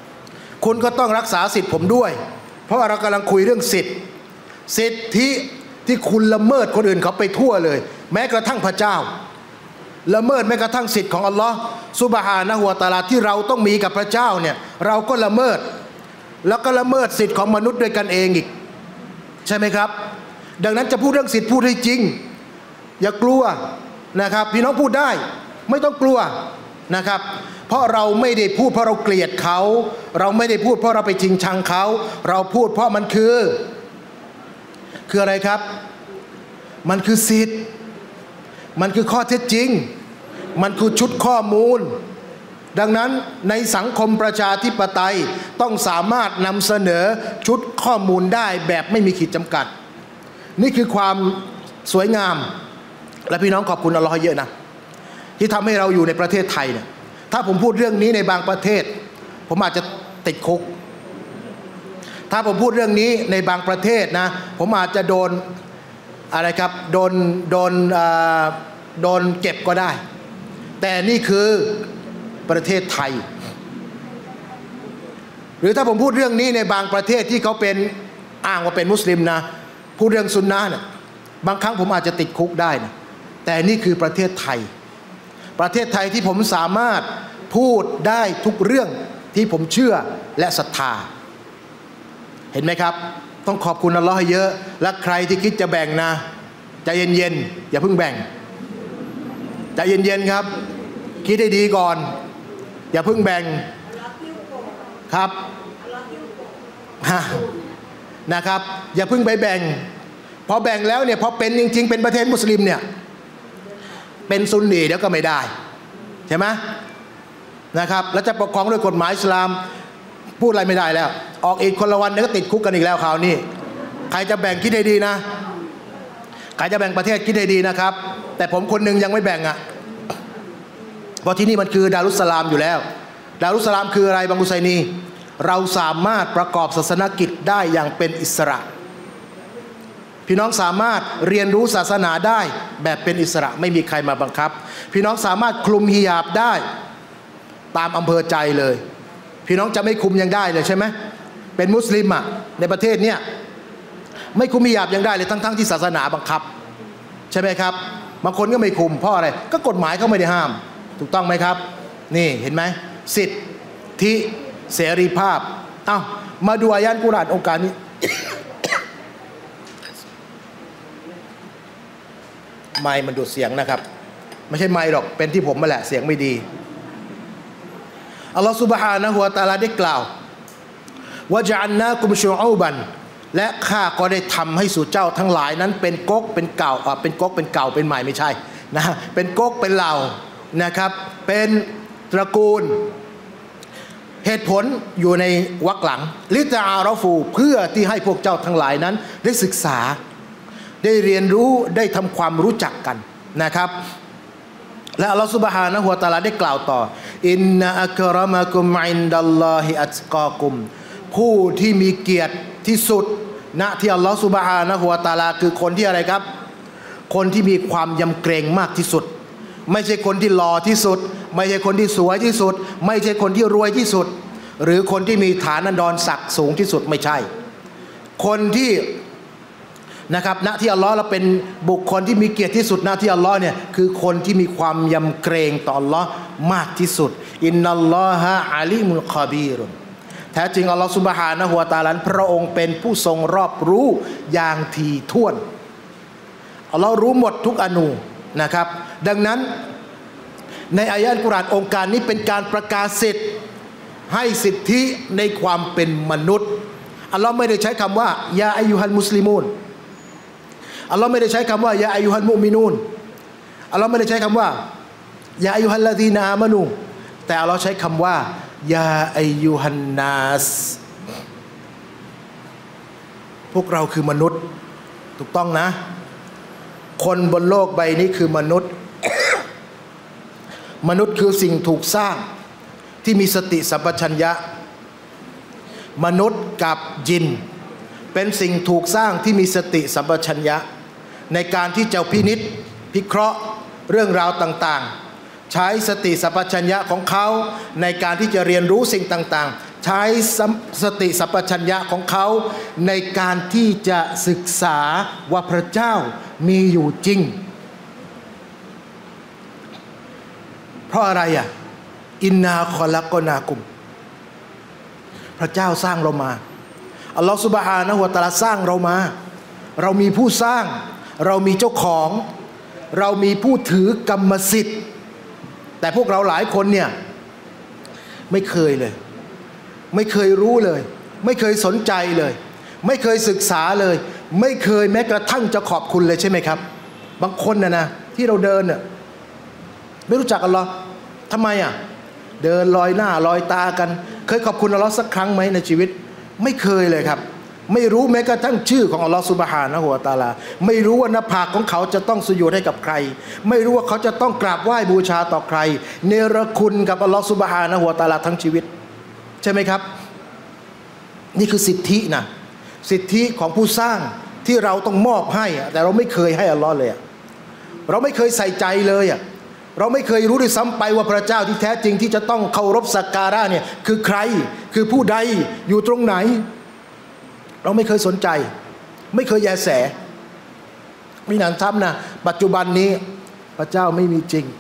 Speaker 1: คุณก็ต้องรักษาสิทธิ์ผมด้วยเพราะเรากำลังคุยเรื่องสิทธิ์สิทธิที่คุณละเมิดคนอื่นเขาไปทั่วเลยแม้กระทั่งพระเจ้าละเมิดแม้กระทั่งสิทธิ์ของอัลลอฮ์ซุบฮานะฮูวะตะอาลาที่เราต้องมีกับพระเจ้าเนี่ยเราก็ละเมิดแล้วก็ละเมิดสิทธิ์ของมนุษย์ด้วยกันเองอีกใช่ไหมครับดังนั้นจะพูดเรื่องสิทธิ์พูดให้จริงอย่ากลัวนะครับพี่น้องพูดได้ไม่ต้องกลัวนะครับเพราะเราไม่ได้พูดเพราะเราเกลียดเขาเราไม่ได้พูดเพราะเราไปชิงชังเขาเราพูดเพราะมันคือคืออะไรครับมันคือสิทธิ์มันคือข้อเท็จจริงมันคือชุดข้อมูลดังนั้นในสังคมประชาธิปไตยต้องสามารถนำเสนอชุดข้อมูลได้แบบไม่มีขีดจำกัดนี่คือความสวยงามและพี่น้องขอบคุณอัลลอฮ์เยอะนะที่ทำให้เราอยู่ในประเทศไทยเนี่ยถ้าผมพูดเรื่องนี้ในบางประเทศผมอาจจะติดคุกถ้าผมพูดเรื่องนี้ในบางประเทศนะผมอาจจะโดนอะไรครับโดนโดนโดนเก็บก็ได้แต่นี่คือประเทศไทยหรือถ้าผมพูดเรื่องนี้ในบางประเทศที่เขาเป็นอ้างว่าเป็นมุสลิมนะพูดเรื่องซุนนะห์เนี่ยบางครั้งผมอาจจะติดคุกได้นะแต่นี่คือประเทศไทยประเทศไทยที่ผมสามารถพูดได้ทุกเรื่องที่ผมเชื่อและศรัทธาเห็นไหมครับต้องขอบคุณอัลลอฮ์ให้เยอะและใครที่คิดจะแบ่งนะใจเย็นๆอย่าเพิ่งแบ่งใจเย็นๆครับคิดให้ดีก่อนอย่าเพิ่งแบ่งครับนะครับอย่าเพิ่งไปแบ่งพอแบ่งแล้วเนี่ยพอเป็นจริงๆเป็นประเทศมุสลิมเนี่ยเป็นซุนนีเดี๋ยวก็ไม่ได้ใช่ไหมนะครับแล้วจะปกครองด้วยกฎหมายอิสลามพูดอะไรไม่ได้แล้วออกอีกคนละวันเดี๋ยวก็ติดคุกกันอีกแล้วคราวนี้ใครจะแบ่งคิดให้ดีนะใครจะแบ่งประเทศคิดให้ดีนะครับแต่ผมคนหนึ่งยังไม่แบ่งอ่ะเพราะที่นี่มันคือดารุสสลามอยู่แล้วดารุสสลามคืออะไรบังกุไซนีเราสามารถประกอบศาสนกิจได้อย่างเป็นอิสระพี่น้องสามารถเรียนรู้ศาสนาได้แบบเป็นอิสระไม่มีใครมาบังคับพี่น้องสามารถคลุมฮิญาบได้ตามอำเภอใจเลยพี่น้องจะไม่คุมยังได้เลยใช่ไหมเป็นมุสลิมอ่ะในประเทศเนี้ยไม่คุมฮิญาบยังได้เลยทั้งๆ ท, ที่ศาสนาบังคับใช่ไหมครับบางคนก็ไม่คุมเพราะอะไรก็กฎหมายเขาไม่ได้ห้ามถูกต้องไหมครับนี่เห็นไหมสิทธิเสรีภาพเอ้ามาดูอายะห์กุรอานองค์การนี้ ไมค์มันดูดเสียงนะครับไม่ใช่ไมค์หรอกเป็นที่ผมมาแหละเสียงไม่ดีอัลลอฮฺซุบฮานะฮูวะตะอาลาได้กล่าววะญะอัลนากุมชุอูบันและข้าก็ได้ทำให้สู่เจ้าทั้งหลายนั้นเป็นก๊กเป็นเก่าอ่าเป็นก๊กเป็นเก่าเป็นใหม่ไม่ใช่นะเป็นก๊กเป็นเหล่านะครับเป็นตระกูลเหตุผลอยู่ในวรรคหลังลิตะอาราฟูเพื่อที่ให้พวกเจ้าทั้งหลายนั้นได้ศึกษาได้เรียนรู้ได้ทำความรู้จักกันนะครับและอัลลอฮฺซุบฮานะฮูวะตะอาลาได้กล่าวต่ออินนะอักรมะกุมอินดัลลอฮิอัตกอกุมผู้ที่มีเกียรติที่สุดณที่อัลลอฮฺซุบฮานะฮูวะตะอาลาคือคนที่อะไรครับคนที่มีความยำเกรงมากที่สุดไม่ใช่คนที่หล่อที่สุดไม่ใช่คนที่สวยที่สุดไม่ใช่คนที่รวยที่สุดหรือคนที่มีฐานันดรศักดิ์สูงที่สุดไม่ใช่คนที่นะครับณที่อัลลอฮ์เราเป็นบุคคลที่มีเกียรติที่สุดณที่อัลลอฮ์เนี่ยคือคนที่มีความยำเกรงต่ออัลลอฮ์มากที่สุดอินนัลลอฮะอาลีมุลคอบีรุนแท้จริงอัลลอฮ์ซุบฮานะฮูวะตะอาลาพระองค์เป็นผู้ทรงรอบรู้อย่างถี่ถ้วนอัลลอฮ์รู้หมดทุกอนูนะครับดังนั้นในอายะห์อัลกุรอานองค์การนี้เป็นการประกาศสิทธิ์ให้สิทธิในความเป็นมนุษย์อัลลอฮ์ไม่ได้ใช้คำว่ายาอายุฮัลมุสลิมูนอัลลอฮ์ไม่ได้ใช้คำว่ายาอายุฮัลมุมินูนอัลลอฮ์ไม่ได้ใช้คำว่ายาอายุฮัลลาดีนาอามานูแต่อัลลอฮ์ใช้คำว่ายาอายุฮันนัสพวกเราคือมนุษย์ถูกต้องนะคนบนโลกใบนี้คือมนุษย์ มนุษย์คือสิ่งถูกสร้างที่มีสติสัมปชัญญะมนุษย์กับยินเป็นสิ่งถูกสร้างที่มีสติสัมปชัญญะในการที่จะพินิจพิเคราะห์เรื่องราวต่างๆใช้สติสัมปชัญญะของเขาในการที่จะเรียนรู้สิ่งต่างๆใช้สติสัมปชัญญะของเขาในการที่จะศึกษาว่าพระเจ้ามีอยู่จริงเพราะอะไรอ่ะอินนาคอลักนากุมพระเจ้าสร้างเรามาอัลลอฮฺซุบฮานะฮูวะตะอาลาสร้างเรามาเรามีผู้สร้างเรามีเจ้าของเรามีผู้ถือกรรมสิทธิ์แต่พวกเราหลายคนเนี่ยไม่เคยเลยไม่เคยรู้เลยไม่เคยสนใจเลยไม่เคยศึกษาเลยไม่เคยแม้กระทั่งจะขอบคุณเลยใช่ไหมครับบางคนนะนะที่เราเดินเนี่ยไม่รู้จักอัลลอฮ์ทำไมอ่ะเดินลอยหน้าลอยตากันเคยขอบคุณอัลลอฮ์สักครั้งไหมในชีวิตไม่เคยเลยครับไม่รู้แม้กระทั่งชื่อของอัลลอฮ์ซุบฮานะฮูวะตะอาลาไม่รู้ว่าหน้าผากของเขาจะต้องสุญูดให้กับใครไม่รู้ว่าเขาจะต้องกราบไหว้บูชาต่อใครเนรคุณกับอัลลอฮ์ซุบฮานะฮูวะตะอาลาทั้งชีวิตใช่ไหมครับนี่คือสิทธินะสิทธิของผู้สร้างที่เราต้องมอบให้แต่เราไม่เคยให้อัลลอฮ์เลยเราไม่เคยใส่ใจเลยอ่ะเราไม่เคยรู้ด้วยซ้ำไปว่าพระเจ้าที่แท้จริงที่จะต้องเคารพสักการะเนี่ยคือใครคือผู้ใดอยู่ตรงไหนเราไม่เคยสนใจไม่เคยแยแสมีหนังทำนะปัจจุบันนี้พระเจ้าไม่มีจริง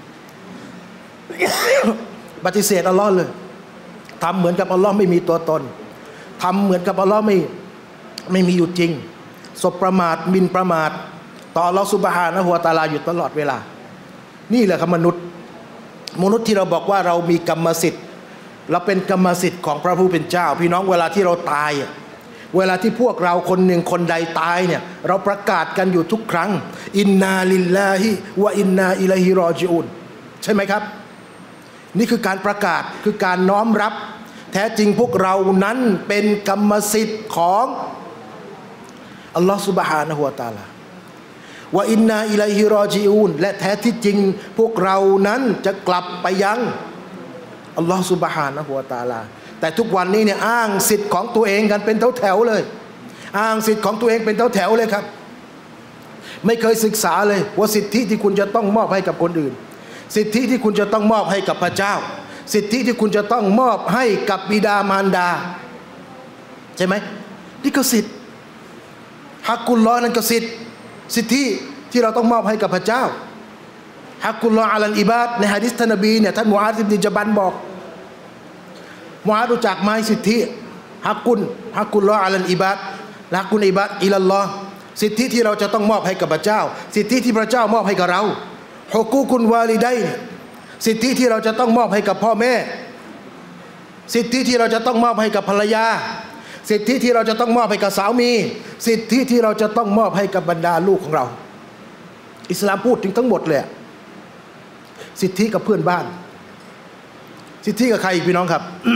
Speaker 1: ปฏิเสธอัลลอฮ์เลยทำเหมือนกับอัลลอฮ์ไม่มีตัวตนทำเหมือนกับอัลลอฮ์ไม่ไม่มีอยู่จริงสบประมาทมินประมาทต่ออัลลอฮ์ซุบฮานะฮูวะตะอาลาอยู่ตลอดเวลานี่แหละครับมนุษย์มนุษย์ที่เราบอกว่าเรามีกรรมสิทธิ์เราเป็นกรรมสิทธิ์ของพระผู้เป็นเจ้าพี่น้องเวลาที่เราตายเวลาที่พวกเราคนหนึ่งคนใดตายเนี่ยเราประกาศกันอยู่ทุกครั้งอินนาลิลลาฮิวะอินนาอิลัยฮิรอญิอูนใช่ไหมครับนี่คือการประกาศคือการน้อมรับแท้จริงพวกเรานั้นเป็นกรรมสิทธิ์ของอัลลอฮฺซุบฮานะฮูวะตะอาลาว่าอินนาอิลัยฮิรอญิอูนและแท้ที่จริงพวกเรานั้นจะกลับไปยังอัลลอฮฺซุบฮานะฮูวะตะอาลาแต่ทุกวันนี้เนี่ยอ้างสิทธิ์ของตัวเองกันเป็นแถวๆเลยอ้างสิทธิ์ของตัวเองเป็นแถวๆเลยครับไม่เคยศึกษาเลยว่าสิทธิที่คุณจะต้องมอบให้กับคนอื่นสิทธิที่คุณจะต้องมอบให้กับพระเจ้าสิทธิที่คุณจะต้องมอบให้กับบิดามารดาใช่ไหมนี่ก็สิทธิ์ฮักกุลลอฮ์นั่นก็สิทธิ์สิทธิที่เราต้องมอบให้กับพระเจ้าฮักกุลลอฮ์อะลัลอิบาดในหะดีษท่านนบีเนี่ยท่านมุอาซอิบนุญะบัลบอกมุอาซรู้จักไหมสิทธิฮักกุลฮักกุลลอฮ์อะลัลอิบาดฮักกุลอิบาดอิลัลลอฮ์สิทธิที่เราจะต้องมอบให้กับพระเจ้าสิทธิที่พระเจ้ามอบให้กับเราฮุกูกุลวาลิดัยน์สิทธิที่เราจะต้องมอบให้กับพ่อแม่สิทธิที่เราจะต้องมอบให้กับภรรยาสิทธิที่เราจะต้องมอบให้กับสามีสิทธิที่เราจะต้องมอบให้กับบรรดาลูกของเราอิสลามพูดถึงทั้งหมดเลยสิทธิกับเพื่อนบ้านสิทธิกับใครอีกพี่น้องครับ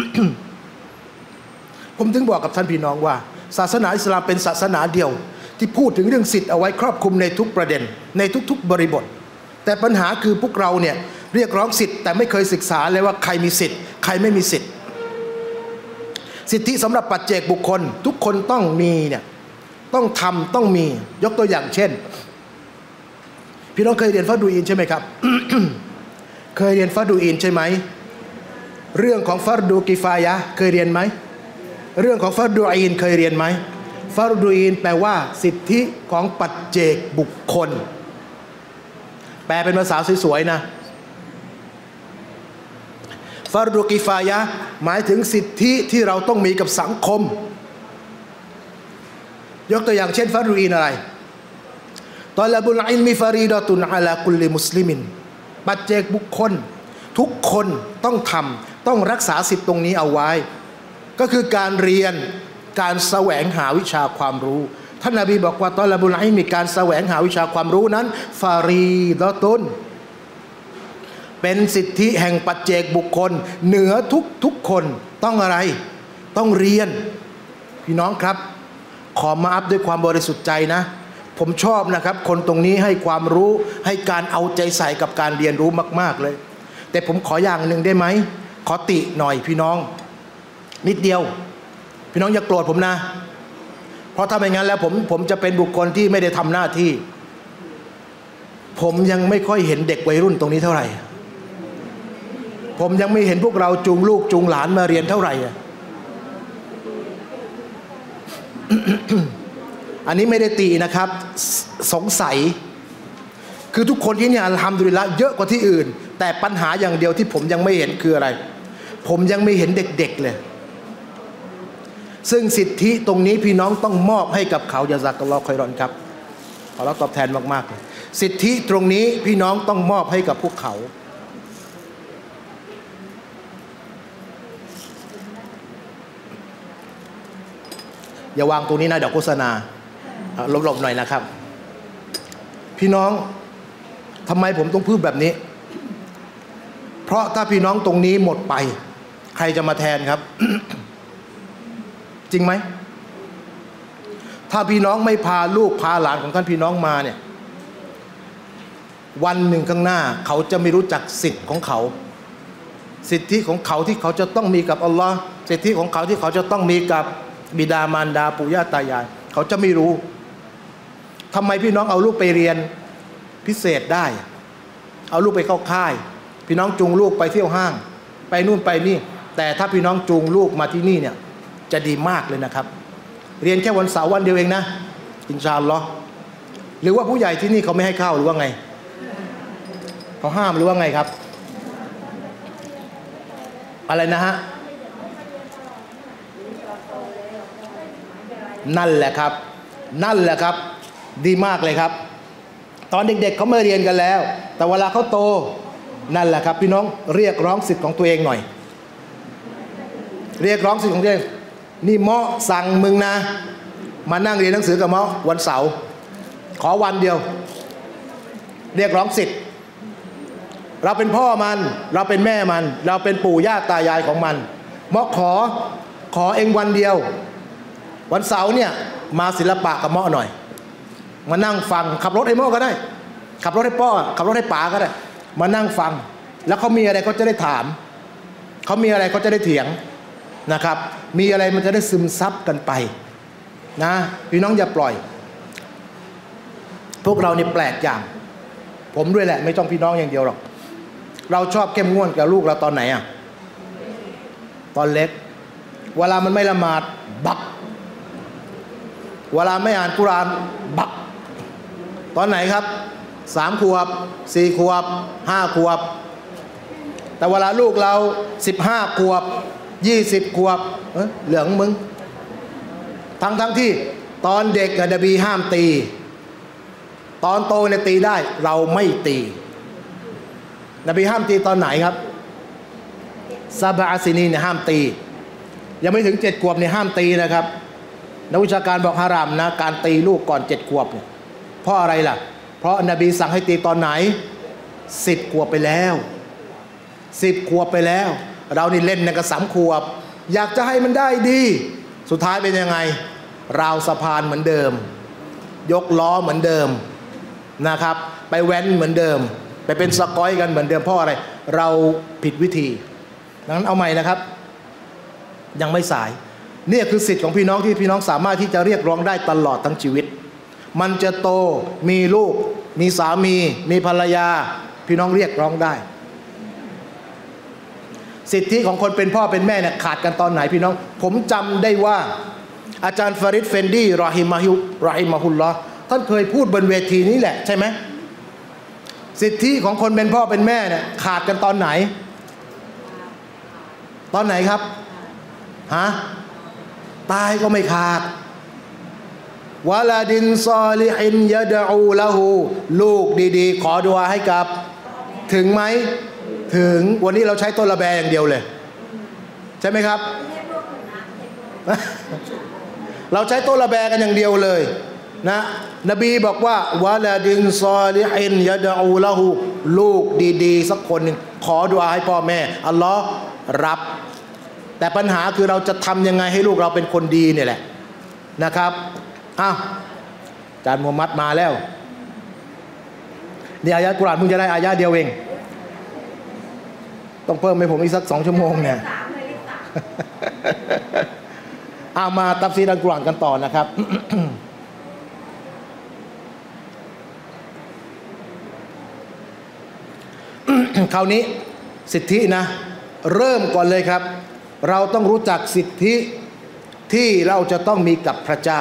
Speaker 1: ผมถึงบอกกับท่านพี่น้องว่าศาสนาอิสลามเป็นศาสนาเดียวที่พูดถึงเรื่องสิทธิ์เอาไว้ครอบคลุมในทุกประเด็นในทุกๆบริบทแต่ปัญหาคือพวกเราเนี่ยเรียกร้องสิทธิ์แต่ไม่เคยศึกษาเลยว่าใครมีสิทธิ์ใครไม่มีสิทธิ์สิทธิสำหรับปัจเจกบุคคลทุกคนต้องมีเนี่ยต้องทำต้องมียกตัวอย่างเช่นพี่น้องเคยเรียนฟัรดูอินใช่ไหมครับ เคยเรียนฟัรดูอินใช่ไหมเรื่องของฟัรดูกิฟายะเคยเรียนไหมเรื่องของฟัรดูอินเคยเรียนไหมฟัรดูอินแปลว่าสิทธิของปัจเจกบุคคลแปลเป็นภาษาสวยๆนะฟัรดูกิฟายะหมายถึงสิทธิที่เราต้องมีกับสังคมยกตัวอย่างเช่นฟัรดูอินอะไรตอลาบุลอิลมิฟารีดะตุนอะลากุลลิมุสลิมินปัจเจกบุคคลทุกคนต้องทำต้องรักษาสิทธิตรงนี้เอาไว้ก็คือการเรียนการแสวงหาวิชาความรู้ท่านนบีบอกว่าตอลาบุลอิลมีการแสวงหาวิชาความรู้นั้นฟารีดะตุนเป็นสิทธิแห่งปัจเจกบุคคลเหนือทุกทุกคนต้องอะไรต้องเรียนพี่น้องครับขอมาอัพด้วยความบริสุทธิ์ใจนะผมชอบนะครับคนตรงนี้ให้ความรู้ให้การเอาใจใส่กับการเรียนรู้มากๆเลยแต่ผมขออย่างหนึ่งได้ไหมขอติหน่อยพี่น้องนิดเดียวพี่น้องอย่าโกรธผมนะเพราะถ้าไม่งั้นแล้วผมผมจะเป็นบุคคลที่ไม่ได้ทำหน้าที่ผมยังไม่ค่อยเห็นเด็กวัยรุ่นตรงนี้เท่าไหร่ผมยังไม่เห็นพวกเราจูงลูกจูงหลานมาเรียนเท่าไหร่อันนี้ไม่ได้ตีนะครับสงสัยคือทุกคนที่นี่อัลฮัมดุลิลละห์เยอะกว่าที่อื่นแต่ปัญหาอย่างเดียวที่ผมยังไม่เห็นคืออะไรผมยังไม่เห็นเด็กๆเลยซึ่งสิทธิตรงนี้พี่น้องต้องมอบให้กับเขายะซากัลลอฮุค็อยรอนครับขอรับตอบแทนมากๆเลยสิทธิตรงนี้พี่น้องต้องมอบให้กับพวกเขาอย่าวางตรงนี้นะเดี๋ยวโฆษณาหลบๆหน่อยนะครับพี่น้องทำไมผมต้องพูดแบบนี้เพราะถ้าพี่น้องตรงนี้หมดไปใครจะมาแทนครับ จริงไหมถ้าพี่น้องไม่พาลูกพาหลานของท่านพี่น้องมาเนี่ยวันหนึ่งข้างหน้าเขาจะไม่รู้จักสิทธิ์ของเขาสิทธิของเขาที่เขาจะต้องมีกับอัลลอฮ์สิทธิของเขาที่เขาจะต้องมีกับบิดามารดาปู่ย่าตายายเขาจะไม่รู้ทำไมพี่น้องเอาลูกไปเรียนพิเศษได้เอาลูกไปเข้าค่ายพี่น้องจูงลูกไปเที่ยวห้างไปนู่นไปนี่แต่ถ้าพี่น้องจูงลูกมาที่นี่เนี่ยจะดีมากเลยนะครับเรียนแค่วันเสาร์วันเดียวเองนะอินชาอัลลอฮ์หรือว่าผู้ใหญ่ที่นี่เขาไม่ให้เข้าหรือว่าไงเขาห้ามหรือว่าไงครับอะไรนะฮะนั่นแหละครับนั่นแหละครับดีมากเลยครับตอนเด็กๆ เขาไม่เรียนกันแล้วแต่เวลาเขาโตนั่นแหละครับพี่น้องเรียกร้องสิทธิ์ของตัวเองหน่อยเรียกร้องสิทธิ์ของตัวเองนี่เมาะสั่งมึงนะมานั่งเรียนหนังสือกับเมาะวันเสาร์ขอวันเดียวเรียกร้องสิทธิ์เราเป็นพ่อมันเราเป็นแม่มันเราเป็นปู่ย่าตายายของมันเมาะขอขอเองวันเดียววันเสาร์เนี่ยมาศิลปะกับเมาะหน่อยมานั่งฟังขับรถให้เมาะก็ได้ขับรถให้พ่อขับรถให้ป๋าก็ได้มานั่งฟังแล้วเขามีอะไรเขาจะได้ถามเขามีอะไรเขาจะได้เถียงนะครับมีอะไรมันจะได้ซึมซับกันไปนะพี่น้องอย่าปล่อยพวกเราเนี่ยแปลกอย่างผมด้วยแหละไม่ต้องพี่น้องอย่างเดียวหรอกเราชอบเข้มงวดกับลูกเราตอนไหนอ่ะตอนเล็กเวลามันไม่ละหมาดบักเวลาไม่อ่านกุรอานบักตอนไหนครับสามขวบสี่ขวบห้าขวบแต่เวลาลูกเราสิบห้าขวบยี่สิบขวบเอ้ยเหลืองมึงทั้งทั้งที่ตอนเด็กนบีห้ามตีตอนโตเนี่ยตีได้เราไม่ตีนบีห้ามตีตอนไหนครับซาบะอาซินีเนี่ยห้ามตียังไม่ถึงเจ็ดขวบเนี่ยห้ามตีนะครับนักวิชาการบอกฮารามนะการตีลูกก่อนเจ็ดขวบเนี่ยเพราะอะไรล่ะเพราะนบีสั่งให้ตีตอนไหนสิบขวบไปแล้วสิบขวบไปแล้วเรานี่เล่นในกระสามขวบอยากจะให้มันได้ดีสุดท้ายเป็นยังไงราวสะพานเหมือนเดิมยกล้อเหมือนเดิมนะครับไปแว้นเหมือนเดิมไปเป็นสกอยกันเหมือนเดิมเพราะอะไรเราผิดวิธีดังนั้นเอาใหม่นะครับยังไม่สายนี่คือสิทธิ์ของพี่น้องที่พี่น้องสามารถที่จะเรียกร้องได้ตลอดทั้งชีวิตมันจะโตมีลูกมีสามีมีภรรยาพี่น้องเรียกร้องได้สิทธิของคนเป็นพ่อเป็นแม่เนี่ยขาดกันตอนไหนพี่น้องผมจำได้ว่าอาจารย์ฟาริดเฟนดีรอฮิมาฮุรอฮิมาฮุลลอฮ์ท่านเคยพูดบนเวทีนี้แหละใช่ไหมสิทธิของคนเป็นพ่อเป็นแม่เนี่ยขาดกันตอนไหนตอนไหนครับฮะตายก็ไม่ขาดวะลาดินซอลิฮินยะดะอูละหูลูกดีๆขอดุอาให้กับถึงไหมถึงวันนี้เราใช้ต้นระแบอย่างเดียวเลยใช่ไหมครับ เราใช้ต้นระแบกันอย่างเดียวเลยนะนบีบอกว่าวะลาดินซอลิฮินยะดะอูละหูลูกดีๆสักคนหนึ่งขอดุอาให้พ่อแม่อัลลอฮ์รับแต่ปัญหาคือเราจะทำยังไงให้ลูกเราเป็นคนดีเนี่ยแหละนะครับอ้าวอาจารย์มูฮัมหมัดมาแล้วนี่อายะห์กุรอานมึงจะได้อายะห์เดียวเองต้องเพิ่มให้ผมอีกสักสองชั่วโมงเนี่ยเอามาตัฟซีรอัลกุรอานกันต่อนะครับ คราวนี้สิทธินะเริ่มก่อนเลยครับเราต้องรู้จักสิทธิที่เราจะต้องมีกับพระเจ้า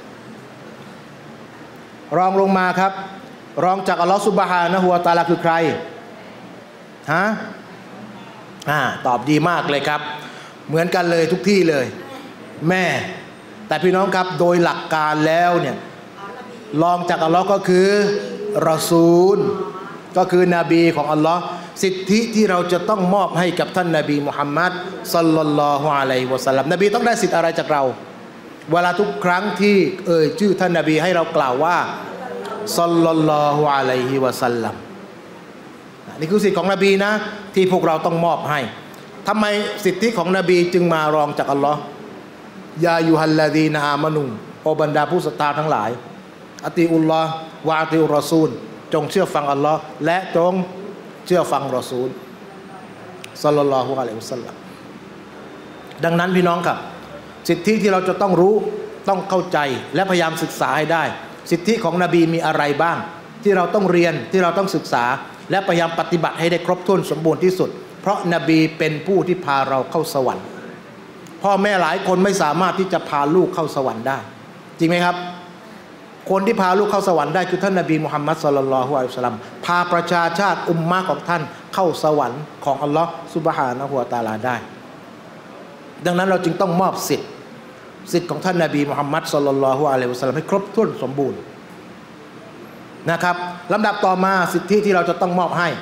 Speaker 1: รองลงมาครับรองจากอัลลอฮฺซุบฮานะฮูวะตะอาลาคือใครฮะอ่าตอบดีมากเลยครับเหมือนกันเลยทุกที่เลยแม่แต่พี่น้องครับโดยหลักการแล้วเนี่ยรองจากอัลลอฮ์ก็คือรอซูลก็คือนบีของอัลลอฮ์สิทธิที่เราจะต้องมอบให้กับท่านนบีมุฮัมมัดศ็อลลัลลอฮุอะลัยฮิวะซัลลัมนบีต้องได้สิทธิ์อะไรจากเราเวลาทุกครั้งที่เอ่ยชื่อท่านนบีให้เรากล่าวว่าศ็อลลัลลอฮุอะลัยฮิวะซัลลัมนี่คือสิทธิของนบีนะที่พวกเราต้องมอบให้ทำไมสิทธิของนบีจึงมารองจากอัลลอฮ์ยายูฮัลลาดีนอามานุโอบรรดาผู้ศรัทธาทั้งหลายอัติอุลลอฮ์วะอัติอุรอซูลจงเชื่อฟังอัลลอฮ์และจงเชื่อฟังรอซูลศ็อลลัลลอฮุอะลัยฮิวะซัลลัมดังนั้นพี่น้องครับสิทธิที่เราจะต้องรู้ต้องเข้าใจและพยายามศึกษาให้ได้สิทธิของนบีมีอะไรบ้างที่เราต้องเรียนที่เราต้องศึกษาและพยายามปฏิบัติให้ได้ครบถ้วนสมบูรณ์ที่สุดเพราะนบีเป็นผู้ที่พาเราเข้าสวรรค์พ่อแม่หลายคนไม่สามารถที่จะพาลูกเข้าสวรรค์ได้จริงไหมครับคนที่พาลูกเข้าสวรรค์ได้คือท่านนบีมุฮัมมัดศ็อลลัลลอฮุอะลัยฮิวะซัลลัมพาประชาชาติอุมมะห์ของท่านเข้าสวรรค์ของอัลลอฮ์ซุบฮานะฮูวะตะอาลาได้ดังนั้นเราจึงต้องมอบสิทธิ์สิทธิ์ของท่านนบีมุฮัมมัดศ็อลลัลลอฮุอะลัยฮิวะซัลลัมให้ครบถ้วนสมบูรณ์นะครับลำดับต่อมาสิทธิที่เราจะต้องมอบให้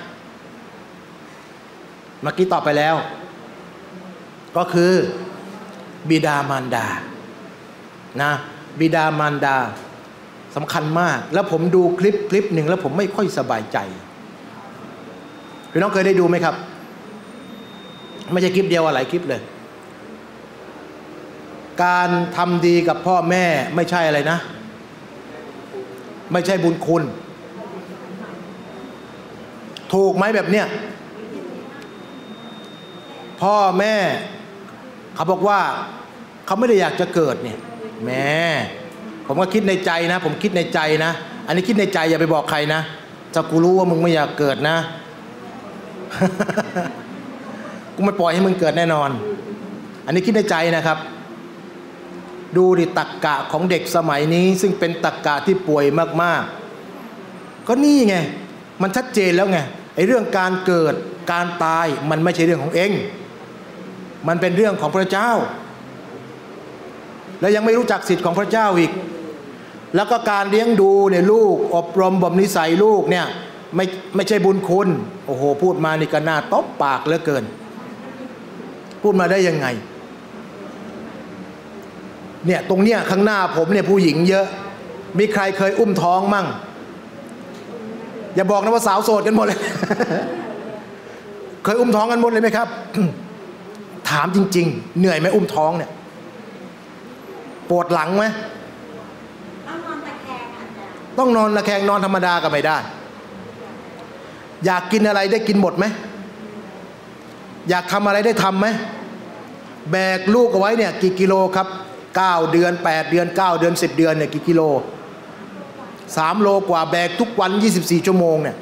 Speaker 1: เมื่อกี้ตอบไปแล้วก็คือบิดามารดานะบิดามารดาสำคัญมากแล้วผมดูคลิปคลิปหนึ่งแล้วผมไม่ค่อยสบายใจพี่น้องเคยได้ดูไหมครับไม่ใช่คลิปเดียวหลายคลิปเลยการทำดีกับพ่อแม่ไม่ใช่อะไรนะไม่ใช่บุญคุณถูกไหมแบบเนี้ยพ่อแม่เขาบอกว่าเขาไม่ได้อยากจะเกิดเนี่ยแม่ผมก็คิดในใจนะผมคิดในใจนะอันนี้คิดในใจอย่าไปบอกใครนะถ้ากูรู้ว่ามึงไม่อยากเกิดนะ กูไม่ปล่อยให้มึงเกิดแน่นอนอันนี้คิดในใจนะครับดูดิตรรกะของเด็กสมัยนี้ซึ่งเป็นตรรกะที่ป่วยมากๆก็นี่ไงมันชัดเจนแล้วไงไอ้เรื่องการเกิดการตายมันไม่ใช่เรื่องของเองมันเป็นเรื่องของพระเจ้าและยังไม่รู้จักสิทธิ์ของพระเจ้าอีกแล้วก็การเลี้ยงดูเนี่ยลูกอบรมบ่มนิสัยลูกเนี่ยไม่ไม่ใช่บุญคุณโอ้โหพูดมานี่ก็น่าตบปากเหลือเกินพูดมาได้ยังไงเนี่ยตรงเนี้ยข้างหน้าผมเนี่ยผู้หญิงเยอะมีใครเคยอุ้มท้องมั่งอย่าบอกนะว่าสาวโสดกันหมดเลย เคยอุ้มท้องกันหมดเลยไหมครับ ถามจริงๆเหนื่อยไหมอุ้มท้องเนี่ยปวดหลังไหมต้องนอนตะแคงต้องนอนตะแคงนอนธรรมดาก็ไม่ได้อยากกินอะไรได้กินหมดไหมอยากทำอะไรได้ทำไหมแบกลูกเอาไว้เนี่ยกี่กิโลครับเก้าเดือนแปดเดือนเก้าเดือนสิบเดือนเนี่ยกี่กิโลสามโลกว่าแบกทุกวันยี่สิบสี่ชั่วโมงเนี่ย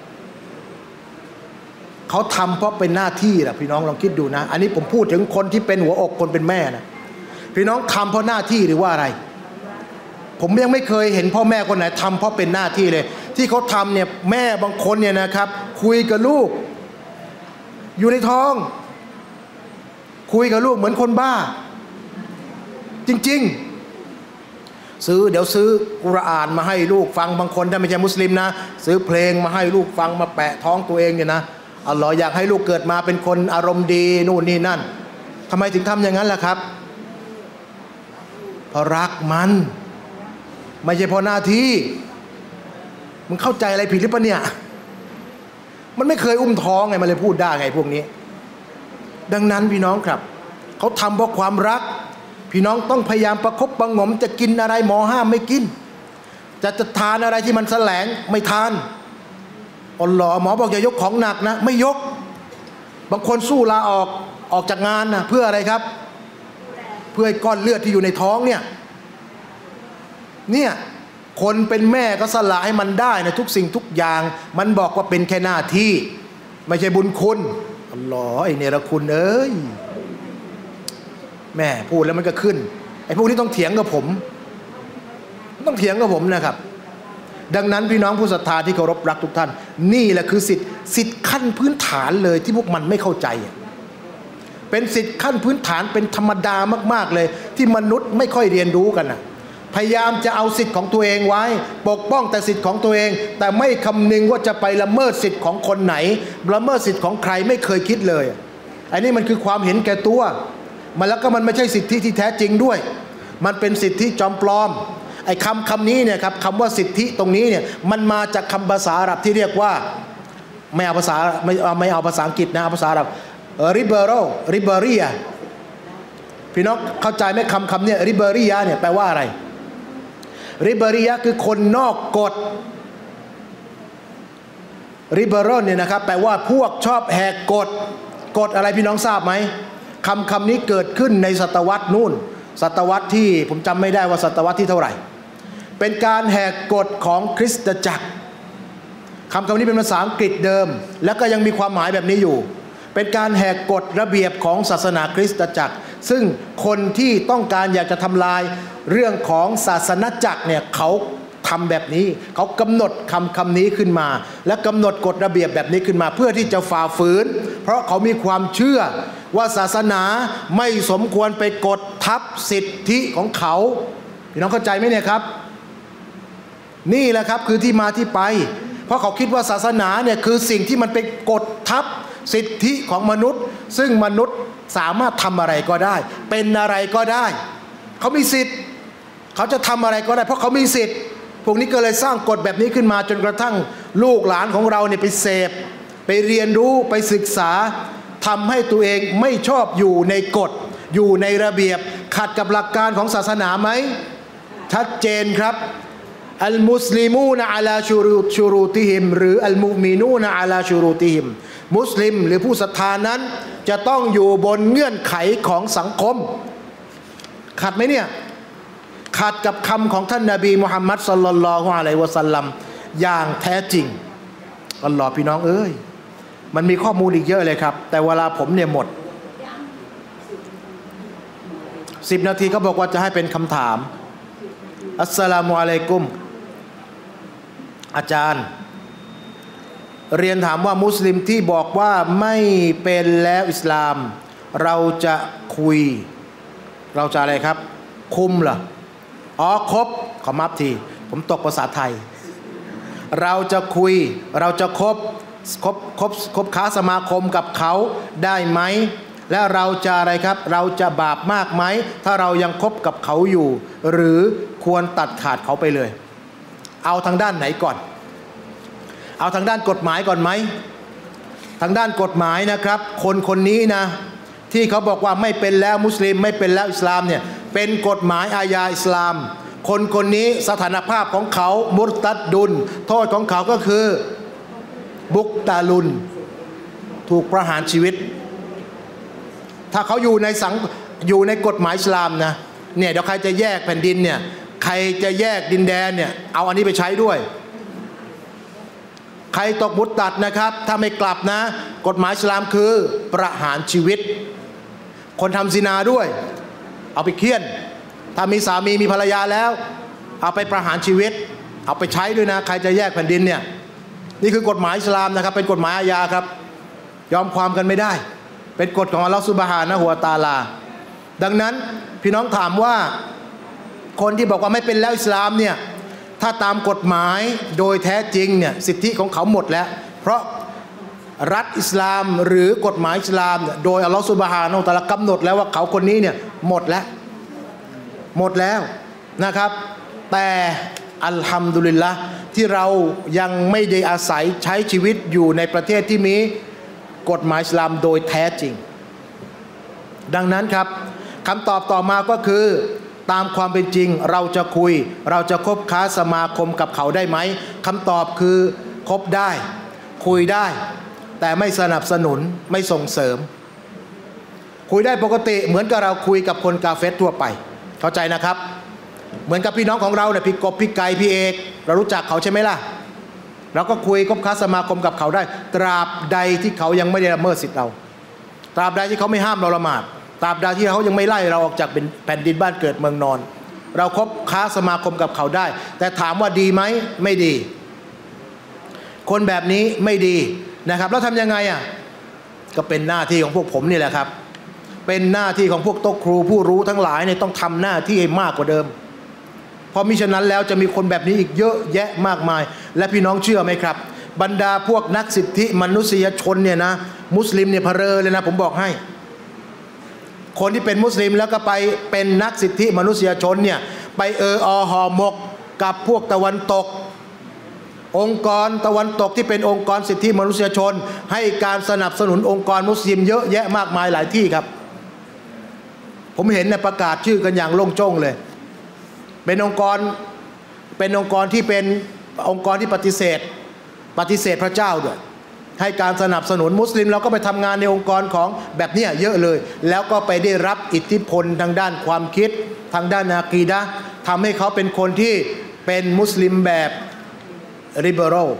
Speaker 1: เขาทำเพราะเป็นหน้าที่นะพี่น้องลองคิดดูนะอันนี้ผมพูดถึงคนที่เป็นหัวอกคนเป็นแม่นะพี่น้องทำเพราะหน้าที่หรือว่าอะไรผมยังไม่เคยเห็นพ่อแม่คนไหนทำเพราะเป็นหน้าที่เลยที่เขาทำเนี่ยแม่บางคนเนี่ยนะครับคุยกับลูกอยู่ในท้องคุยกับลูกเหมือนคนบ้าจริงๆซื้อเดี๋ยวซื้อกุรอานมาให้ลูกฟังบางคนถ้าไม่ใช่มุสลิมนะซื้อเพลงมาให้ลูกฟังมาแปะท้องตัวเองเนี่ยนะอัลลอฮ์อยากให้ลูกเกิดมาเป็นคนอารมณ์ดีนู่นนี่นั่นทำไมถึงทำอย่างนั้นล่ะครับเพราะรักมันไม่ใช่เพราะหน้าที่มึงเข้าใจอะไรผิดหรือเปล่าเนี่ยมันไม่เคยอุ้มท้องไงมันเลยพูดได้ไงพวกนี้ดังนั้นพี่น้องครับเขาทำเพราะความรักพี่น้องต้องพยายามประคบประงมจะกินอะไรหมอห้ามไม่กินจะจะทานอะไรที่มันแสลงไม่ทานอัลลอฮ์หมอบอกอย่ายกของหนักนะไม่ยกบางคนสู้ลาออกออกจากงานนะเพื่ออะไรครับเพื่อให้ก้อนเลือดที่อยู่ในท้องเนี่ยเนี่ยคนเป็นแม่ก็สละให้มันได้นะทุกสิ่งทุกอย่างมันบอกว่าเป็นแค่หน้าที่ไม่ใช่บุญคุณอัลลอฮ์ไอ้เนรคุณเอ้ยแม่พูดแล้วมันก็ขึ้นไอ้พวกนี้ต้องเถียงกับผมต้องเถียงกับผมนะครับดังนั้นพี่น้องผู้ศรัทธาที่เคารพรักทุกท่านนี่แหละคือสิทธิ์สิทธิ์ขั้นพื้นฐานเลยที่พวกมันไม่เข้าใจเป็นสิทธิ์ขั้นพื้นฐานเป็นธรรมดามากๆเลยที่มนุษย์ไม่ค่อยเรียนรู้กันนะพยายามจะเอาสิทธิ์ของตัวเองไว้ปกป้องแต่สิทธิ์ของตัวเองแต่ไม่คำนึงว่าจะไปละเมิดสิทธิ์ของคนไหนละเมิดสิทธิ์ของใครไม่เคยคิดเลยอันนี้มันคือความเห็นแก่ตัวมันแล้วก็มันไม่ใช่สิทธิที่แท้จริงด้วยมันเป็นสิทธิจอมปลอมไอ้คำคำนี้เนี่ยครับคำว่าสิทธิตรงนี้เนี่ยมันมาจากคำภาษาอาหรับที่เรียกว่าไม่เอาภาษาไม่เอาไม่เอาภาษาอังกฤษนะภาษาอาหรับ liberal liberia พี่น้องเข้าใจไหมคำคำเนี่ย liberia เนี่ยแปลว่าอะไร liberia คือคนนอกกฎ liberal เนี่ยนะครับแปลว่าพวกชอบแหกกฎกฎอะไรพี่น้องทราบไหมคำคำนี้เกิดขึ้นในศตวรรษนู่นศตวรรษที่ผมจำไม่ได้ว่าศตวรรษที่เท่าไหร่เป็นการแหกกฎของคริสตจักรคำคำนี้เป็นภาษาอังกฤษเดิมแล้วก็ยังมีความหมายแบบนี้อยู่เป็นการแหกกฎระเบียบของศาสนาคริสตจักรซึ่งคนที่ต้องการอยากจะทำลายเรื่องของศาสนจักรเนี่ยเขาทำแบบนี้เขากำหนดคำคำนี้ขึ้นมาและกำหนดกฎระเบียบแบบนี้ขึ้นมาเพื่อที่จะฝ่าฝืนเพราะเขามีความเชื่อว่าศาสนาไม่สมควรไปกดทับสิทธิของเขาพี่น้องเข้าใจไหมเนี่ยครับนี่แหละครับคือที่มาที่ไปเพราะเขาคิดว่าศาสนาเนี่ยคือสิ่งที่มันไปกดทับสิทธิของมนุษย์ซึ่งมนุษย์สามารถทำอะไรก็ได้เป็นอะไรก็ได้เขามีสิทธิ์เขาจะทำอะไรก็ได้เพราะเขามีสิทธิ์พวกนี้ก็เลยสร้างกฎแบบนี้ขึ้นมาจนกระทั่งลูกหลานของเราเนี่ยไปเสพไปเรียนรู้ไปศึกษาทำให้ตัวเองไม่ชอบอยู่ในกฎอยู่ในระเบียบขัดกับหลักการของศาสนาไหมชัดเจนครับอัลมุสลิมูนอะลาชูรูชูรูติฮิมหรืออัลมุมินูนอะลาชูรูติฮิมมุสลิมหรือผู้ศรัทธานั้นจะต้องอยู่บนเงื่อนไขของสังคมขัดไหมเนี่ยขัดกับคำของท่านนบีมุฮัมมัดศ็อลลัลลอฮุอะลัยฮิวะซัลลัมอย่างแท้จริงอัลลอฮ์พี่น้องเอ้ยมันมีข้อมูลอีกเยอะเลยครับแต่เวลาผมเนี่ยหมดสิบนาทีก็บอกว่าจะให้เป็นคำถามอัสสลามุอะลัยกุมอาจารย์เรียนถามว่ามุสลิมที่บอกว่าไม่เป็นแล้วอิสลามเราจะคุยเราจะอะไรครับคุมเหรออ๋อครบขอมับทีผมตกภาษาไทยเราจะคุยเราจะคบคบคบคบค้าสมาคมกับเขาได้ไหมและเราจะอะไรครับเราจะบาปมากไหมถ้าเรายังคบกับเขาอยู่หรือควรตัดขาดเขาไปเลยเอาทางด้านไหนก่อนเอาทางด้านกฎหมายก่อนไหมทางด้านกฎหมายนะครับคนคนนี้นะที่เขาบอกว่าไม่เป็นแล้วมุสลิมไม่เป็นแล้วอิสลามเนี่ยเป็นกฎหมายอาญาอิสลามคนคนนี้สถานภาพของเขามุรตัดดุลโทษของเขาก็คือบุกตาลุนถูกประหารชีวิตถ้าเขาอยู่ในสังอยู่ในกฎหมายอิสลามนะเนี่ยเดี๋ยวใครจะแยกแผ่นดินเนี่ยใครจะแยกดินแดนเนี่ยเอาอันนี้ไปใช้ด้วยใครตกมุตตัดนะครับถ้าไม่กลับนะกฎหมายอิสลามคือประหารชีวิตคนทำซินาด้วยเอาไปเคี่ยนถ้ามีสามีมีภรรยาแล้วเอาไปประหารชีวิตเอาไปใช้ด้วยนะใครจะแยกแผ่นดินเนี่ยนี่คือกฎหมายอิสลามนะครับเป็นกฎหมายอาญาครับยอมความกันไม่ได้เป็นกฎของอัลลอฮฺซุบฮานะฮูวะตะอาลาดังนั้นพี่น้องถามว่าคนที่บอกว่าไม่เป็นแล้วอิสลามเนี่ยถ้าตามกฎหมายโดยแท้จริงเนี่ยสิทธิของเขาหมดแล้วเพราะรัฐอิสลามหรือกฎหมายอิสลามโดยอัลลอฮฺซุบฮานะฮูวะตะอาลากำหนดแล้วว่าเขาคนนี้เนี่ยหมดแล้วหมดแล้วนะครับแต่อัลฮัมดุลิลละห์ที่เรายังไม่ได้อาศัยใช้ชีวิตอยู่ในประเทศที่มีกฎหมายอิสลามโดยแท้จริงดังนั้นครับคำตอบต่อมาก็คือตามความเป็นจริงเราจะคุยเราจะคบค้าสมาคมกับเขาได้ไหมคำตอบคือคบได้คุยได้แต่ไม่สนับสนุนไม่ส่งเสริมคุยได้ปกติเหมือนกับเราคุยกับคนกาเฟสทั่วไปเข้าใจนะครับเหมือนกับพี่น้องของเราเนี่ยพี่กบพี่ไก่พี่เอกเรารู้จักเขาใช่ไหมล่ะเราก็คุยคบค้าสมาคมกับเขาได้ตราบใดที่เขายังไม่ได้ละเมิดสิทธิ์เราตราบใดที่เขาไม่ห้ามเราละหมาดตราบใดที่เขายังไม่ไล่เราออกจากแผ่นดินบ้านเกิดเมืองนอนเราคบค้าสมาคมกับเขาได้แต่ถามว่าดีไหมไม่ดีคนแบบนี้ไม่ดีนะครับแล้วทำยังไงอ่ะก็เป็นหน้าที่ของพวกผมนี่แหละครับเป็นหน้าที่ของพวกโต๊ะครูผู้รู้ทั้งหลายเนี่ยต้องทำหน้าที่ให้มากกว่าเดิมเพราะมิฉะนั้นแล้วจะมีคนแบบนี้อีกเยอะแยะมากมายและพี่น้องเชื่อไหมครับบรรดาพวกนักสิทธิมนุษยชนเนี่ยนะมุสลิมเนี่ยเพลินเลยนะผมบอกให้คนที่เป็นมุสลิมแล้วก็ไปเป็นนักสิทธิมนุษยชนเนี่ยไปเอออห่อหมกกับพวกตะวันตกองค์กรตะวันตกที่เป็นองค์กรสิทธิมนุษยชนให้การสนับสนุนองค์กรมุสลิมเยอะแยะมากมายหลายที่ครับผมเห็นในประกาศชื่อกันอย่างโล่งโจ้งเลยเป็นองค์กรเป็นองค์กรที่เป็นองค์กรที่ปฏิเสธปฏิเสธพระเจ้าด้วยให้การสนับสนุนมุสลิมเราก็ไปทำงานในองค์กรของแบบนี้เยอะเลยแล้วก็ไปได้รับอิทธิพลทางด้านความคิดทางด้านอากีดะห์ทำให้เขาเป็นคนที่เป็นมุสลิมแบบริเบอรัล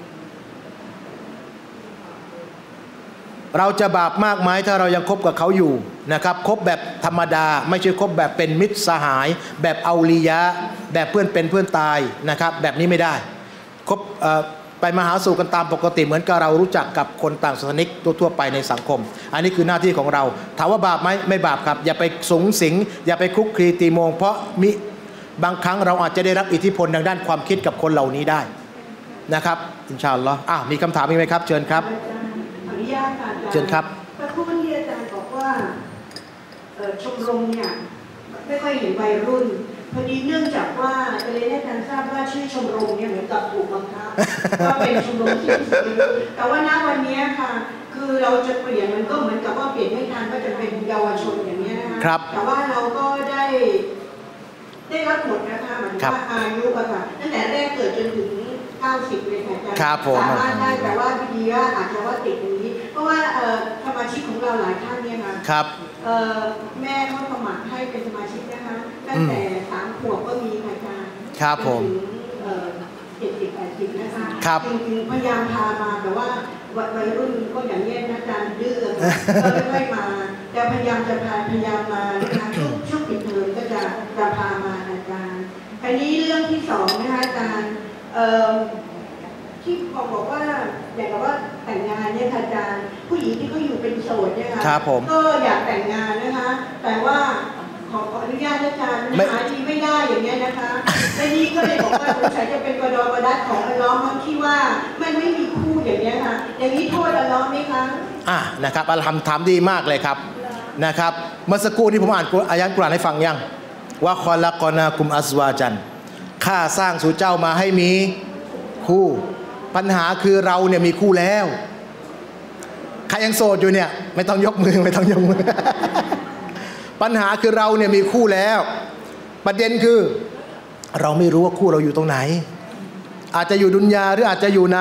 Speaker 1: เราจะบาปมากไหมถ้าเรายังคบกับเขาอยู่นะครับคบแบบธรรมดาไม่ใช่คบแบบเป็นมิตรสหายแบบเอาลียะแบบเพื่อนเป็นเพื่อนตายนะครับแบบนี้ไม่ได้คบไปมาหาสู่กันตามปกติเหมือนกับเรารู้จักกับคนต่างศาสนิกทั่วๆไปในสังคมอันนี้คือหน้าที่ของเราถามว่าบาปไหมไม่บาปครับอย่าไปสูงสิงอย่าไปคลุกคลีตีโมงเพราะมิบางครั้งเราอาจจะได้รับอิทธิพลทางด้านความคิดกับคนเหล่านี้ได้นะครับอินชาอัลลอฮ์อ่ะมีคำถามอีกไหมครับเชิญครับ
Speaker 2: อนุญาตค่ะอาจารย์
Speaker 1: เชิญครับ
Speaker 2: พระคุณที่อาจารย์บอกว่าชมรมเนี่ยไม่ค่อยเห็นวัยรุ่นพอดีเนื่องจากว่าจะเลยได้การทราบว่าชื่อชมรมเนี่ยเหมือนกับถูกบังคับว่าเป็นชมรมที่แต่ว่าณวันนี้ค่ะคือเราจะเปลี่ยนมันก็เหมือนกับว่าเปลี่ยนไม่ทันก็จะเป็นเยาวชนอย่างนี้นะคะแต่ว่าเราก็ได้ได้รับหมดนะคะหมายถึงว่าอายุอะค่ะตั้งแต่แรกเกิดจนถึงเก้าสิบเลยค่ะอาจารย์สามารถได้แต่ว่าพิธีว่าอาจจะว่าติดอย่างนี้เพราะว่าสมาชิกของเราหลายท่านเนี่ยค่ะแม่เขาสมัครให้เป็นสมาชิกนะคะตั้งแต่สามขวบก็มีอาจารย์
Speaker 1: ครับผม
Speaker 2: เจ็ดสิบแปดสิบนะคะจริงๆพยายามพามาแต่ว่าวัยรุ่นก็อย่างเงี้ยอาจารย์ดื้อก็ไม่ค่อยมาแต่พยายามจะพาพยายามมานะคะช่วงช่วงปิดเทอมก็จะจะพามาอาจารย์อันนี้เรื่องที่สองนะคะอาจารย์ที่บอกบอกว่าอยากว่าแต่งงานเนี่ยค่ะอาจารย์ผู้หญิงที่เขาอยู่เป็นโสดเนี่ยค่ะก็อยากแต่งงานนะคะแต่ว่าขออนุญาตอาจารย์หาดีไม่ได้อย่างเงี้ยนะคะในนี้ก็เลยบอกว่าสงสัยจะเป็นกระดอกระดัดของอัลลอฮ์มั้งที่ว่ามันไม่มีคู่อย่างเงี้ยค่ะอย่างนี้โทษอัลลอฮ์ไหมคะ
Speaker 1: อ่ะนะครับอัลฮัมดุลิลลาห์ถามดีมากเลยครับนะครับเมื่อสักครู่ที่ผมอ่านอายะห์กุรอานให้ฟังยังว่าคอลักกอนากุมอัซวาจันข้าสร้างสู่เจ้ามาให้มีคู่ปัญหาคือเราเนี่ยมีคู่แล้วใครยังโสดอยู่เนี่ยไม่ต้องยกมือไม่ต้องยกมือ ปัญหาคือเราเนี่ยมีคู่แล้วประเด็นคือเราไม่รู้ว่าคู่เราอยู่ตรงไหนอาจจะอยู่ดุนยาหรืออาจจะอยู่ใน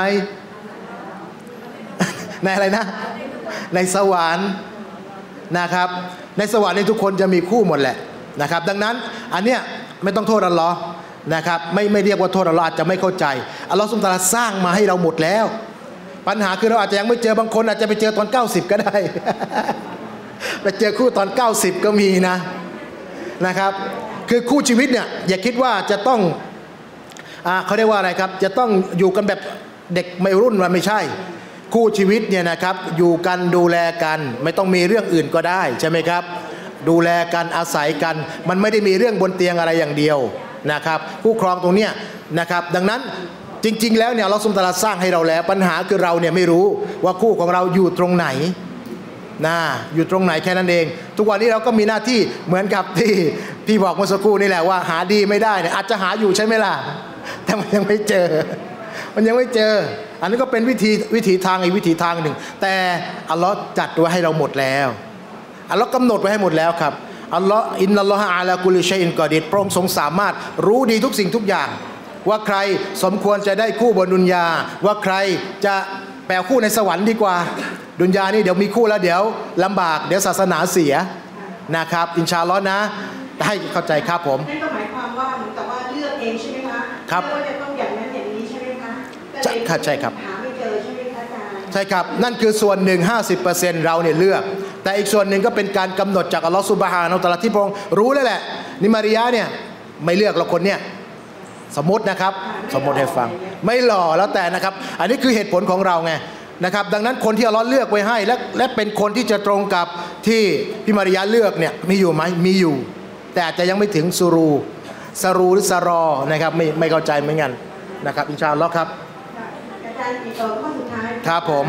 Speaker 1: ในอะไรนะในสวรรค์นะครับในสวรรค์นี่ทุกคนจะมีคู่หมดแหละนะครับดังนั้นอันเนี้ยไม่ต้องโทษอัลลอฮ์นะครับไม่ไม่เรียกว่าโทษอัลลอฮ์อาจจะไม่เข้าใจอัลลอฮ์ซุบฮานะฮูวะตะอาลาสร้างมาให้เราหมดแล้วปัญหาคือเราอาจจะยังไม่เจอบางคนอาจจะไปเจอตอนเก้าสิบก็ได้ ไปเจอคู่ตอนเก้าสิบก็มีนะนะครับคือคู่ชีวิตเนี่ยอย่าคิดว่าจะต้องอ่าเขาเรียกว่าอะไรครับจะต้องอยู่กันแบบเด็กไม่รุ่นมันไม่ใช่คู่ชีวิตเนี่ยนะครับอยู่กันดูแลกันไม่ต้องมีเรื่องอื่นก็ได้ใช่ไหมครับดูแลกันอาศัยกันมันไม่ได้มีเรื่องบนเตียงอะไรอย่างเดียวนะครับคู่ครองตรงเนี้ยนะครับดังนั้นจริงๆแล้วเนี่ยอัลเลาะห์ซุบฮานะฮูวะตะอาลาสร้างให้เราแล้วปัญหาคือเราเนี่ยไม่รู้ว่าคู่ของเราอยู่ตรงไหนนะอยู่ตรงไหนแค่นั้นเองทุกวันนี้เราก็มีหน้าที่เหมือนกับที่พี่บอกเมื่อสักครู่นี่แหละว่าหาดีไม่ได้เนี่ยอาจจะหาอยู่ใช่ไหมล่ะแต่มันยังไม่เจอมันยังไม่เจออันนี้ก็เป็นวิธีวิถีทางอีกวิถีทางหนึ่งแต่อัลเลาะห์จัดไว้ให้เราหมดแล้วอัลเลาะห์กำหนดไว้ให้หมดแล้วครับอัลเลาะห์อินนัลลอฮะอะลากุลิชัยอินกอดีรพระองค์ทรงสามารถรู้ดีทุกสิ่งทุกอย่างว่าใครสมควรจะได้คู่บนดุนยาว่าใครจะแปลคู่ในสวรรค์ดีกว่าดุนยานี่เดี๋ยวมีคู่แล้วเดี๋ยวลำบากเดี๋ยวศาสนาเสียนะครับอินชาอัลลอฮ์นะให้เข้าใจครับผม
Speaker 2: นั่นก็หมายความว่าเหมือนกับว่าเลือกเองใช่ไหมคะ
Speaker 1: ครับ
Speaker 2: ว่าจะต้องอย่างนั้นอย่างนี้ใช่ไหมคะ
Speaker 1: ใช่ใช่ครับ
Speaker 2: หาไม่เจอใช่ไหมคะอาจารย์
Speaker 1: ใช่ครับนั่นคือส่วนหนึ่ง ห้าสิบเปอร์เซ็นต์ เราเนี่ยเลือกแต่อีกส่วนหนึ่งก็เป็นการกำหนดจากอัลลอฮฺซุบฮานะฮูวะตะอาลาที่พระองค์รู้แล้วแหละนี่มาริยะเนี่ยไม่เลือกเราคนเนี่ยสมมตินะครับสมมติให้ฟังไม่หล่อแล้วแต่นะครับอันนี้คือเหตุผลของเราไงนะครับดังนั้นคนที่อัลลอฮฺเลือกไว้ให้และและเป็นคนที่จะตรงกับที่พี่มาริยะเลือกเนี่ยมีอยู่ไหมมีอยู่แต่อาจจะยังไม่ถึงซูรูซารูหรือซารอนะครับไม่ไม่เข้าใจเหมือนกันนะครับอินชาอัลลอฮ์ครับ
Speaker 2: อาจารย์อีกข้อสุดท้าย
Speaker 1: ครับผม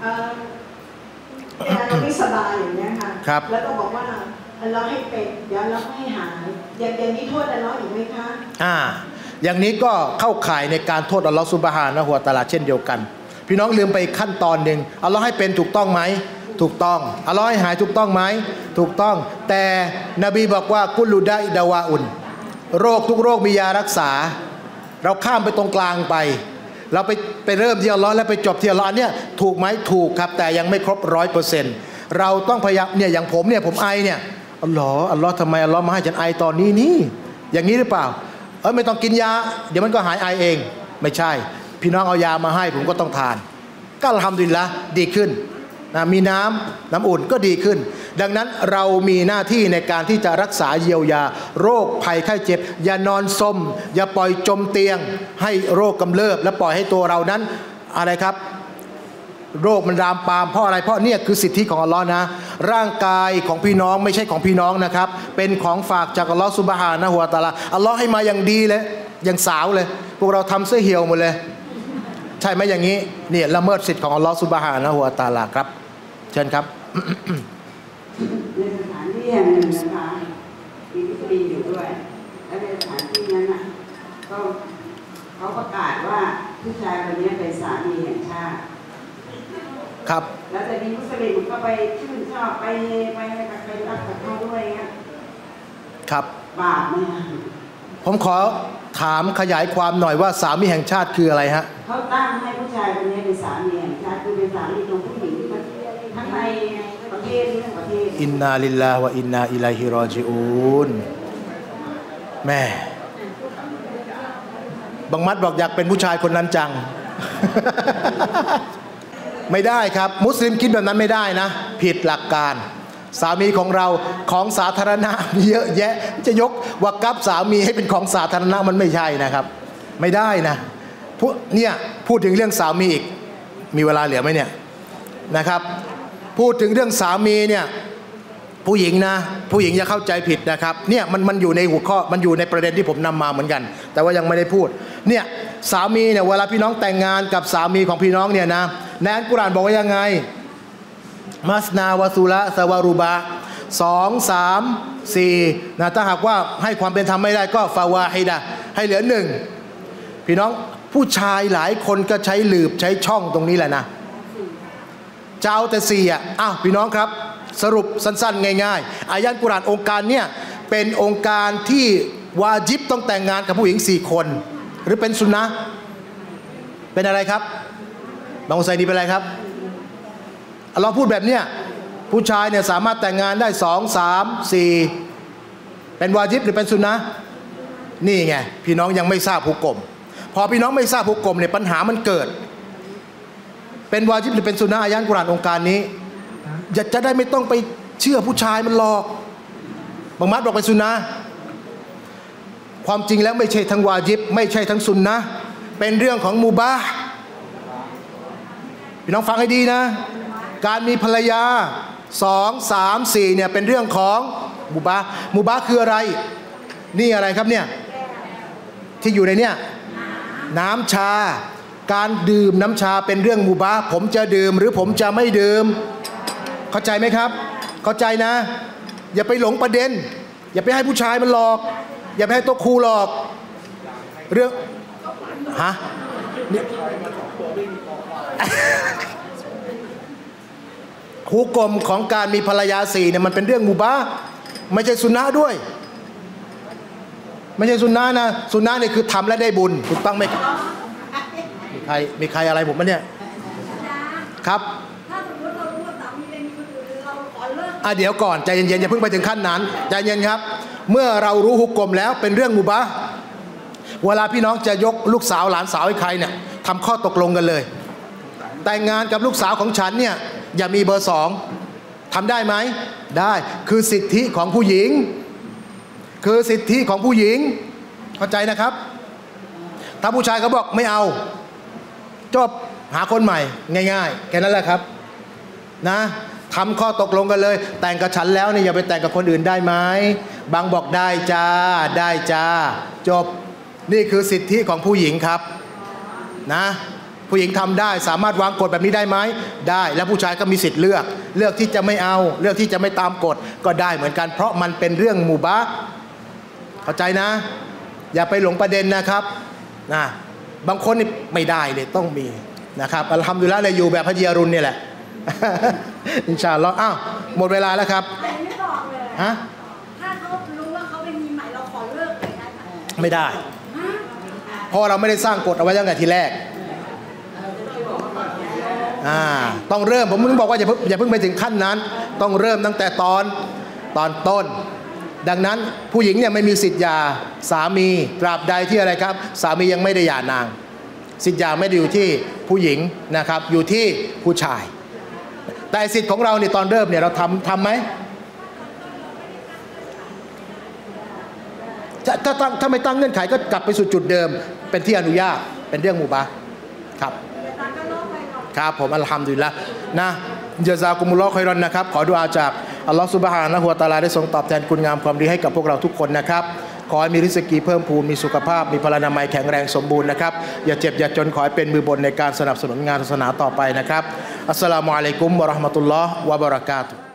Speaker 2: เวลาเราไม่สบายอย่างนี้ค่ะ
Speaker 1: ครับ
Speaker 2: แล้วก็บอกว่าเราให้เป็นเดี๋ยวเราให้หายอย่างอย่างนี้โทษอัลลอฮ์อีกไหมคะ
Speaker 1: อ่าอย่างนี้ก็เข้าข่ายในการโทษอัลลอฮ์ซุบฮานะฮูวะตะอาลาเช่นเดียวกันพี่น้องลืมไปขั้นตอนหนึ่งอัลลอฮ์ให้เป็นถูกต้องไหมถูกต้องอัลลอฮ์ให้หายถูกต้องไหมถูกต้องแต่นบีบอกว่ากุลูดาอิดาวาอุนโรคทุกโรคมียารักษาเราข้ามไปตรงกลางไปเราไปไปเริ่มที่อัลลอฮ์แล้วไปจบที่อัลลอฮ์เนี่ยถูกไหมถูกครับแต่ยังไม่ครบร้อยเปอร์เซ็นต์เราต้องพยายามเนี่ยอย่างผมเนี่ยผมไอเนี่ยอัลลอฮ์อัลลอฮ์ทำไมอัลลอฮ์มาให้ฉันไอตอนนี้นี่อย่างนี้หรือเปล่าเออไม่ต้องกินยาเดี๋ยวมันก็หายไอเองไม่ใช่พี่น้องเอายามาให้ผมก็ต้องทานก็อัลฮัมดุลิลละห์ดีขึ้นนะมีน้ำน้ำอุ่นก็ดีขึ้นดังนั้นเรามีหน้าที่ในการที่จะรักษาเยียวยาโรคภัยไข้เจ็บอย่านอนซมอย่าปล่อยจมเตียงให้โรคกำเริบและปล่อยให้ตัวเรานั้นอะไรครับโรคมันรามปามเพราะอะไรเพราะเนี่ยคือสิทธิของอัลลอฮ์นะร่างกายของพี่น้องไม่ใช่ของพี่น้องนะครับเป็นของฝากจากอัลลอฮ์ซุบฮานะฮูวะตะอาลาอัลลอฮ์ให้มาอย่างดีเลยอย่างสาวเลยพวกเราทำเสื้อเหี่ยวหมดเลยใช่ไหมอย่างนี้เนี่ยละเมิดสิทธิ์ของอัลลอฮ์ซุบฮานะฮูวะตะอาลาครับเชิญครับ
Speaker 2: ในสถานที่แห่งหนึ่งนะคะมีมุสลิมอยู่ด้วยและในสถานที่นั้นน่ะก็เขาประกาศว่าผู้ชายคนนี้เป็นสามีแห่งชาติ
Speaker 1: ครับ
Speaker 2: แล้วแต่มีมุสลิมก็ไปชื่นชอบไปไปไปรักกับเขาด้วยครับบาปไหม
Speaker 1: ผมขอถามขยายความหน่อยว่าสามีแห่งชาติคืออะไรฮะ
Speaker 2: เขาตั้งให้ผู้ชายคนนี้เป็นสามีแห่งชาติคือเป็นสามีของผู้หญิงทั้งในประเทศนี้ทั้งประเทศ
Speaker 1: อินนาลิลลาฮ์วะอินนาอิลัยฮิรอญิอูนแม่บางมัดบอกอยากเป็นผู้ชายคนนั้นจัง ไม่ได้ครับมุสลิมคิดแบบนั้นไม่ได้นะผิดหลักการสามีของเราของสาธารณะมีเยอะแยะจะยกวักับสามีให้เป็นของสาธารณะมันไม่ใช่นะครับไม่ได้นะพูดเนี่ยพูดถึงเรื่องสามีอีกมีเวลาเหลือไหมเนี่ยนะครับพูดถึงเรื่องสามีเนี่ยผู้หญิงนะผู้หญิงอย่าเข้าใจผิดนะครับเนี่ยมันมันอยู่ในหัวข้อมันอยู่ในประเด็นที่ผมนำมาเหมือนกันแต่ว่ายังไม่ได้พูดเนี่ยสามีเนี่ยเวลาพี่น้องแต่งงานกับสามีของพี่น้องเนี่ยนะในอัลกุรอานบอกว่ายังไงมัสนาวะซูละซาวารูบะสองสามสี่นะถ้าหากว่าให้ความเป็นธรรมไม่ได้ก็ฟาวาฮิดะให้เหลือหนึ่งพี่น้องผู้ชายหลายคนก็ใช้หลืบใช้ช่องตรงนี้แหละนะเจ้าแต่สี่อ่ะอ้าวพี่น้องครับสรุปสั้นๆง่ายๆอายะห์กุรอานองค์การเนี่ยเป็นองค์การที่วาญิบต้องแต่งงานกับผู้หญิงสี่คนหรือเป็นสุนนะเป็นอะไรครับบางอุซัยดีเป็นอะไรครับเราพูดแบบเนี้ยผู้ชายเนี่ยสามารถแต่งงานได้สองสามสี่เป็นวาญิบหรือเป็นสุนนะนี่ไงพี่น้องยังไม่ทราบฮุกมพอพี่น้องไม่ทราบฮุกมเนี่ยปัญหามันเกิดเป็นวาญิบหรือเป็นสุนนะอายะห์กุรอานองค์การนี้จะจะได้ไม่ต้องไปเชื่อผู้ชายมันหลอกบางมัดบอกเป็นสุนนะความจริงแล้วไม่ใช่ทั้งวาญิบไม่ใช่ทั้งสุนนะเป็นเรื่องของมุบาห์พี่น้องฟังให้ดีนะการมีภรรยาสองสามสี่เนี่ยเป็นเรื่องของมุบาห์มุบาห์คืออะไรนี่อะไรครับเนี่ยที่อยู่ในเนี่ยน้ำชาการดื่มน้ำชาเป็นเรื่องมุบาห์ผมจะดื่มหรือผมจะไม่ดื่มเข้าใจไหมครับเข้าใจนะอย่าไปหลงประเด็นอย่าไปให้ผู้ชายมันหลอกอย่าไปให้โต๊ะครูหลอกเรื่องฮะฮุกมของการมีภรรยาสี่เนี่ยมันเป็นเรื่องมุบาห์ไม่ใช่สุนนะด้วยไม่ใช่สุนนะนะสุนนะนี่คือทำและได้บุญถูกต้องไหมมีใครมีใครอะไรผมมั้ยเนี่ยครับอ่ะเดี๋ยวก่อนใจเย็นๆอย่าเพิ่งไปถึงขั้นนั้นใจเย็นครับเมื่อเรารู้ฮุกมแล้วเป็นเรื่องมุบาห์เวลาพี่น้องจะยกลูกสาวหลานสาวให้ใครเนี่ยทำข้อตกลงกันเลยแต่งงานกับลูกสาวของฉันเนี่ยอย่ามีเบอร์สองทำได้ไหมได้คือสิทธิของผู้หญิงคือสิทธิของผู้หญิงเข้าใจนะครับถ้าผู้ชายเขาบอกไม่เอาจบหาคนใหม่ง่ายๆแค่นั้นแหละครับนะทำข้อตกลงกันเลยแต่งกับฉันแล้วเนี่ยอย่าไปแต่งกับคนอื่นได้ไหมบางบอกได้จ้าได้จ้าจบนี่คือสิทธิของผู้หญิงครับนะผู้หญิงทำได้สามารถวางกฎแบบนี้ได้ไหมได้แล้วผู้ชายก็มีสิทธิ์เลือกเลือกที่จะไม่เอาเลือกที่จะไม่ตามกฎก็ได้เหมือนกันเพราะมันเป็นเรื่องมุบาฮ์เข้าใจนะอย่าไปหลงประเด็นนะครับนะบางคนนี่ไม่ได้เลยต้องมีนะครับอัลฮัมดุลิลละห์เลยอยู่แบบพระเยารุนนี่แหละ อินชาอัลลอฮ์อ้าวหมดเวลาแล้วครับ
Speaker 3: แต่ไม่บอกเลย
Speaker 1: ฮะ
Speaker 3: ถ้าเขารู้ว่าเขาเป็นมีใหม่เราขอเลิกเลยได้ไหม
Speaker 1: ไม่ได้เพราะเราไม่ได้สร้างกฎเอาไว้ตั้งแต่ทีแรกอ่าต้องเริ่มผมมึงบอกว่าอย่าเพิ่งอย่าเพิ่งไปถึงขั้นนั้นต้องเริ่มตั้งแต่ตอนตอนต้นดังนั้นผู้หญิงเนี่ยไม่มีสิทธิ์หย่าสามีตราบใดที่อะไรครับสามียังไม่ได้หย่านางสิทธิ์หย่าไม่ได้อยู่ที่ผู้หญิงนะครับอยู่ที่ผู้ชายแต่สิทธิ์ของเราเนี่ยตอนเริ่มเนี่ยเราทำทำไหมจะถ้าตั้งถ้าไม่ตั้งเงื่อนไขก็กลับไปสู่จุดเดิมเป็นที่อนุญาตเป็นเรื่องมุบาฮ์ครับครับผมอัลฮัมดุลิลละห์นะญะซากุมุลลอฮุค็อยรอนนะครับขอดุอาจากอัลลอฮฺซุบฮานะฮูวะตะอาลาได้ทรงตอบแทนคุณงามความดีให้กับพวกเราทุกคนนะครับขอให้มีริสกีเพิ่มพูนมีสุขภาพมีพลานามัยแข็งแรงสมบูรณ์นะครับอย่าเจ็บอย่าจนขอให้เป็นมือบนในการสนับสนุนงานศาสนาต่อไปนะครับอัสสลามุอะลัยกุมวะเราะห์มะตุลลอฮ์วะบะเราะกาตุฮ์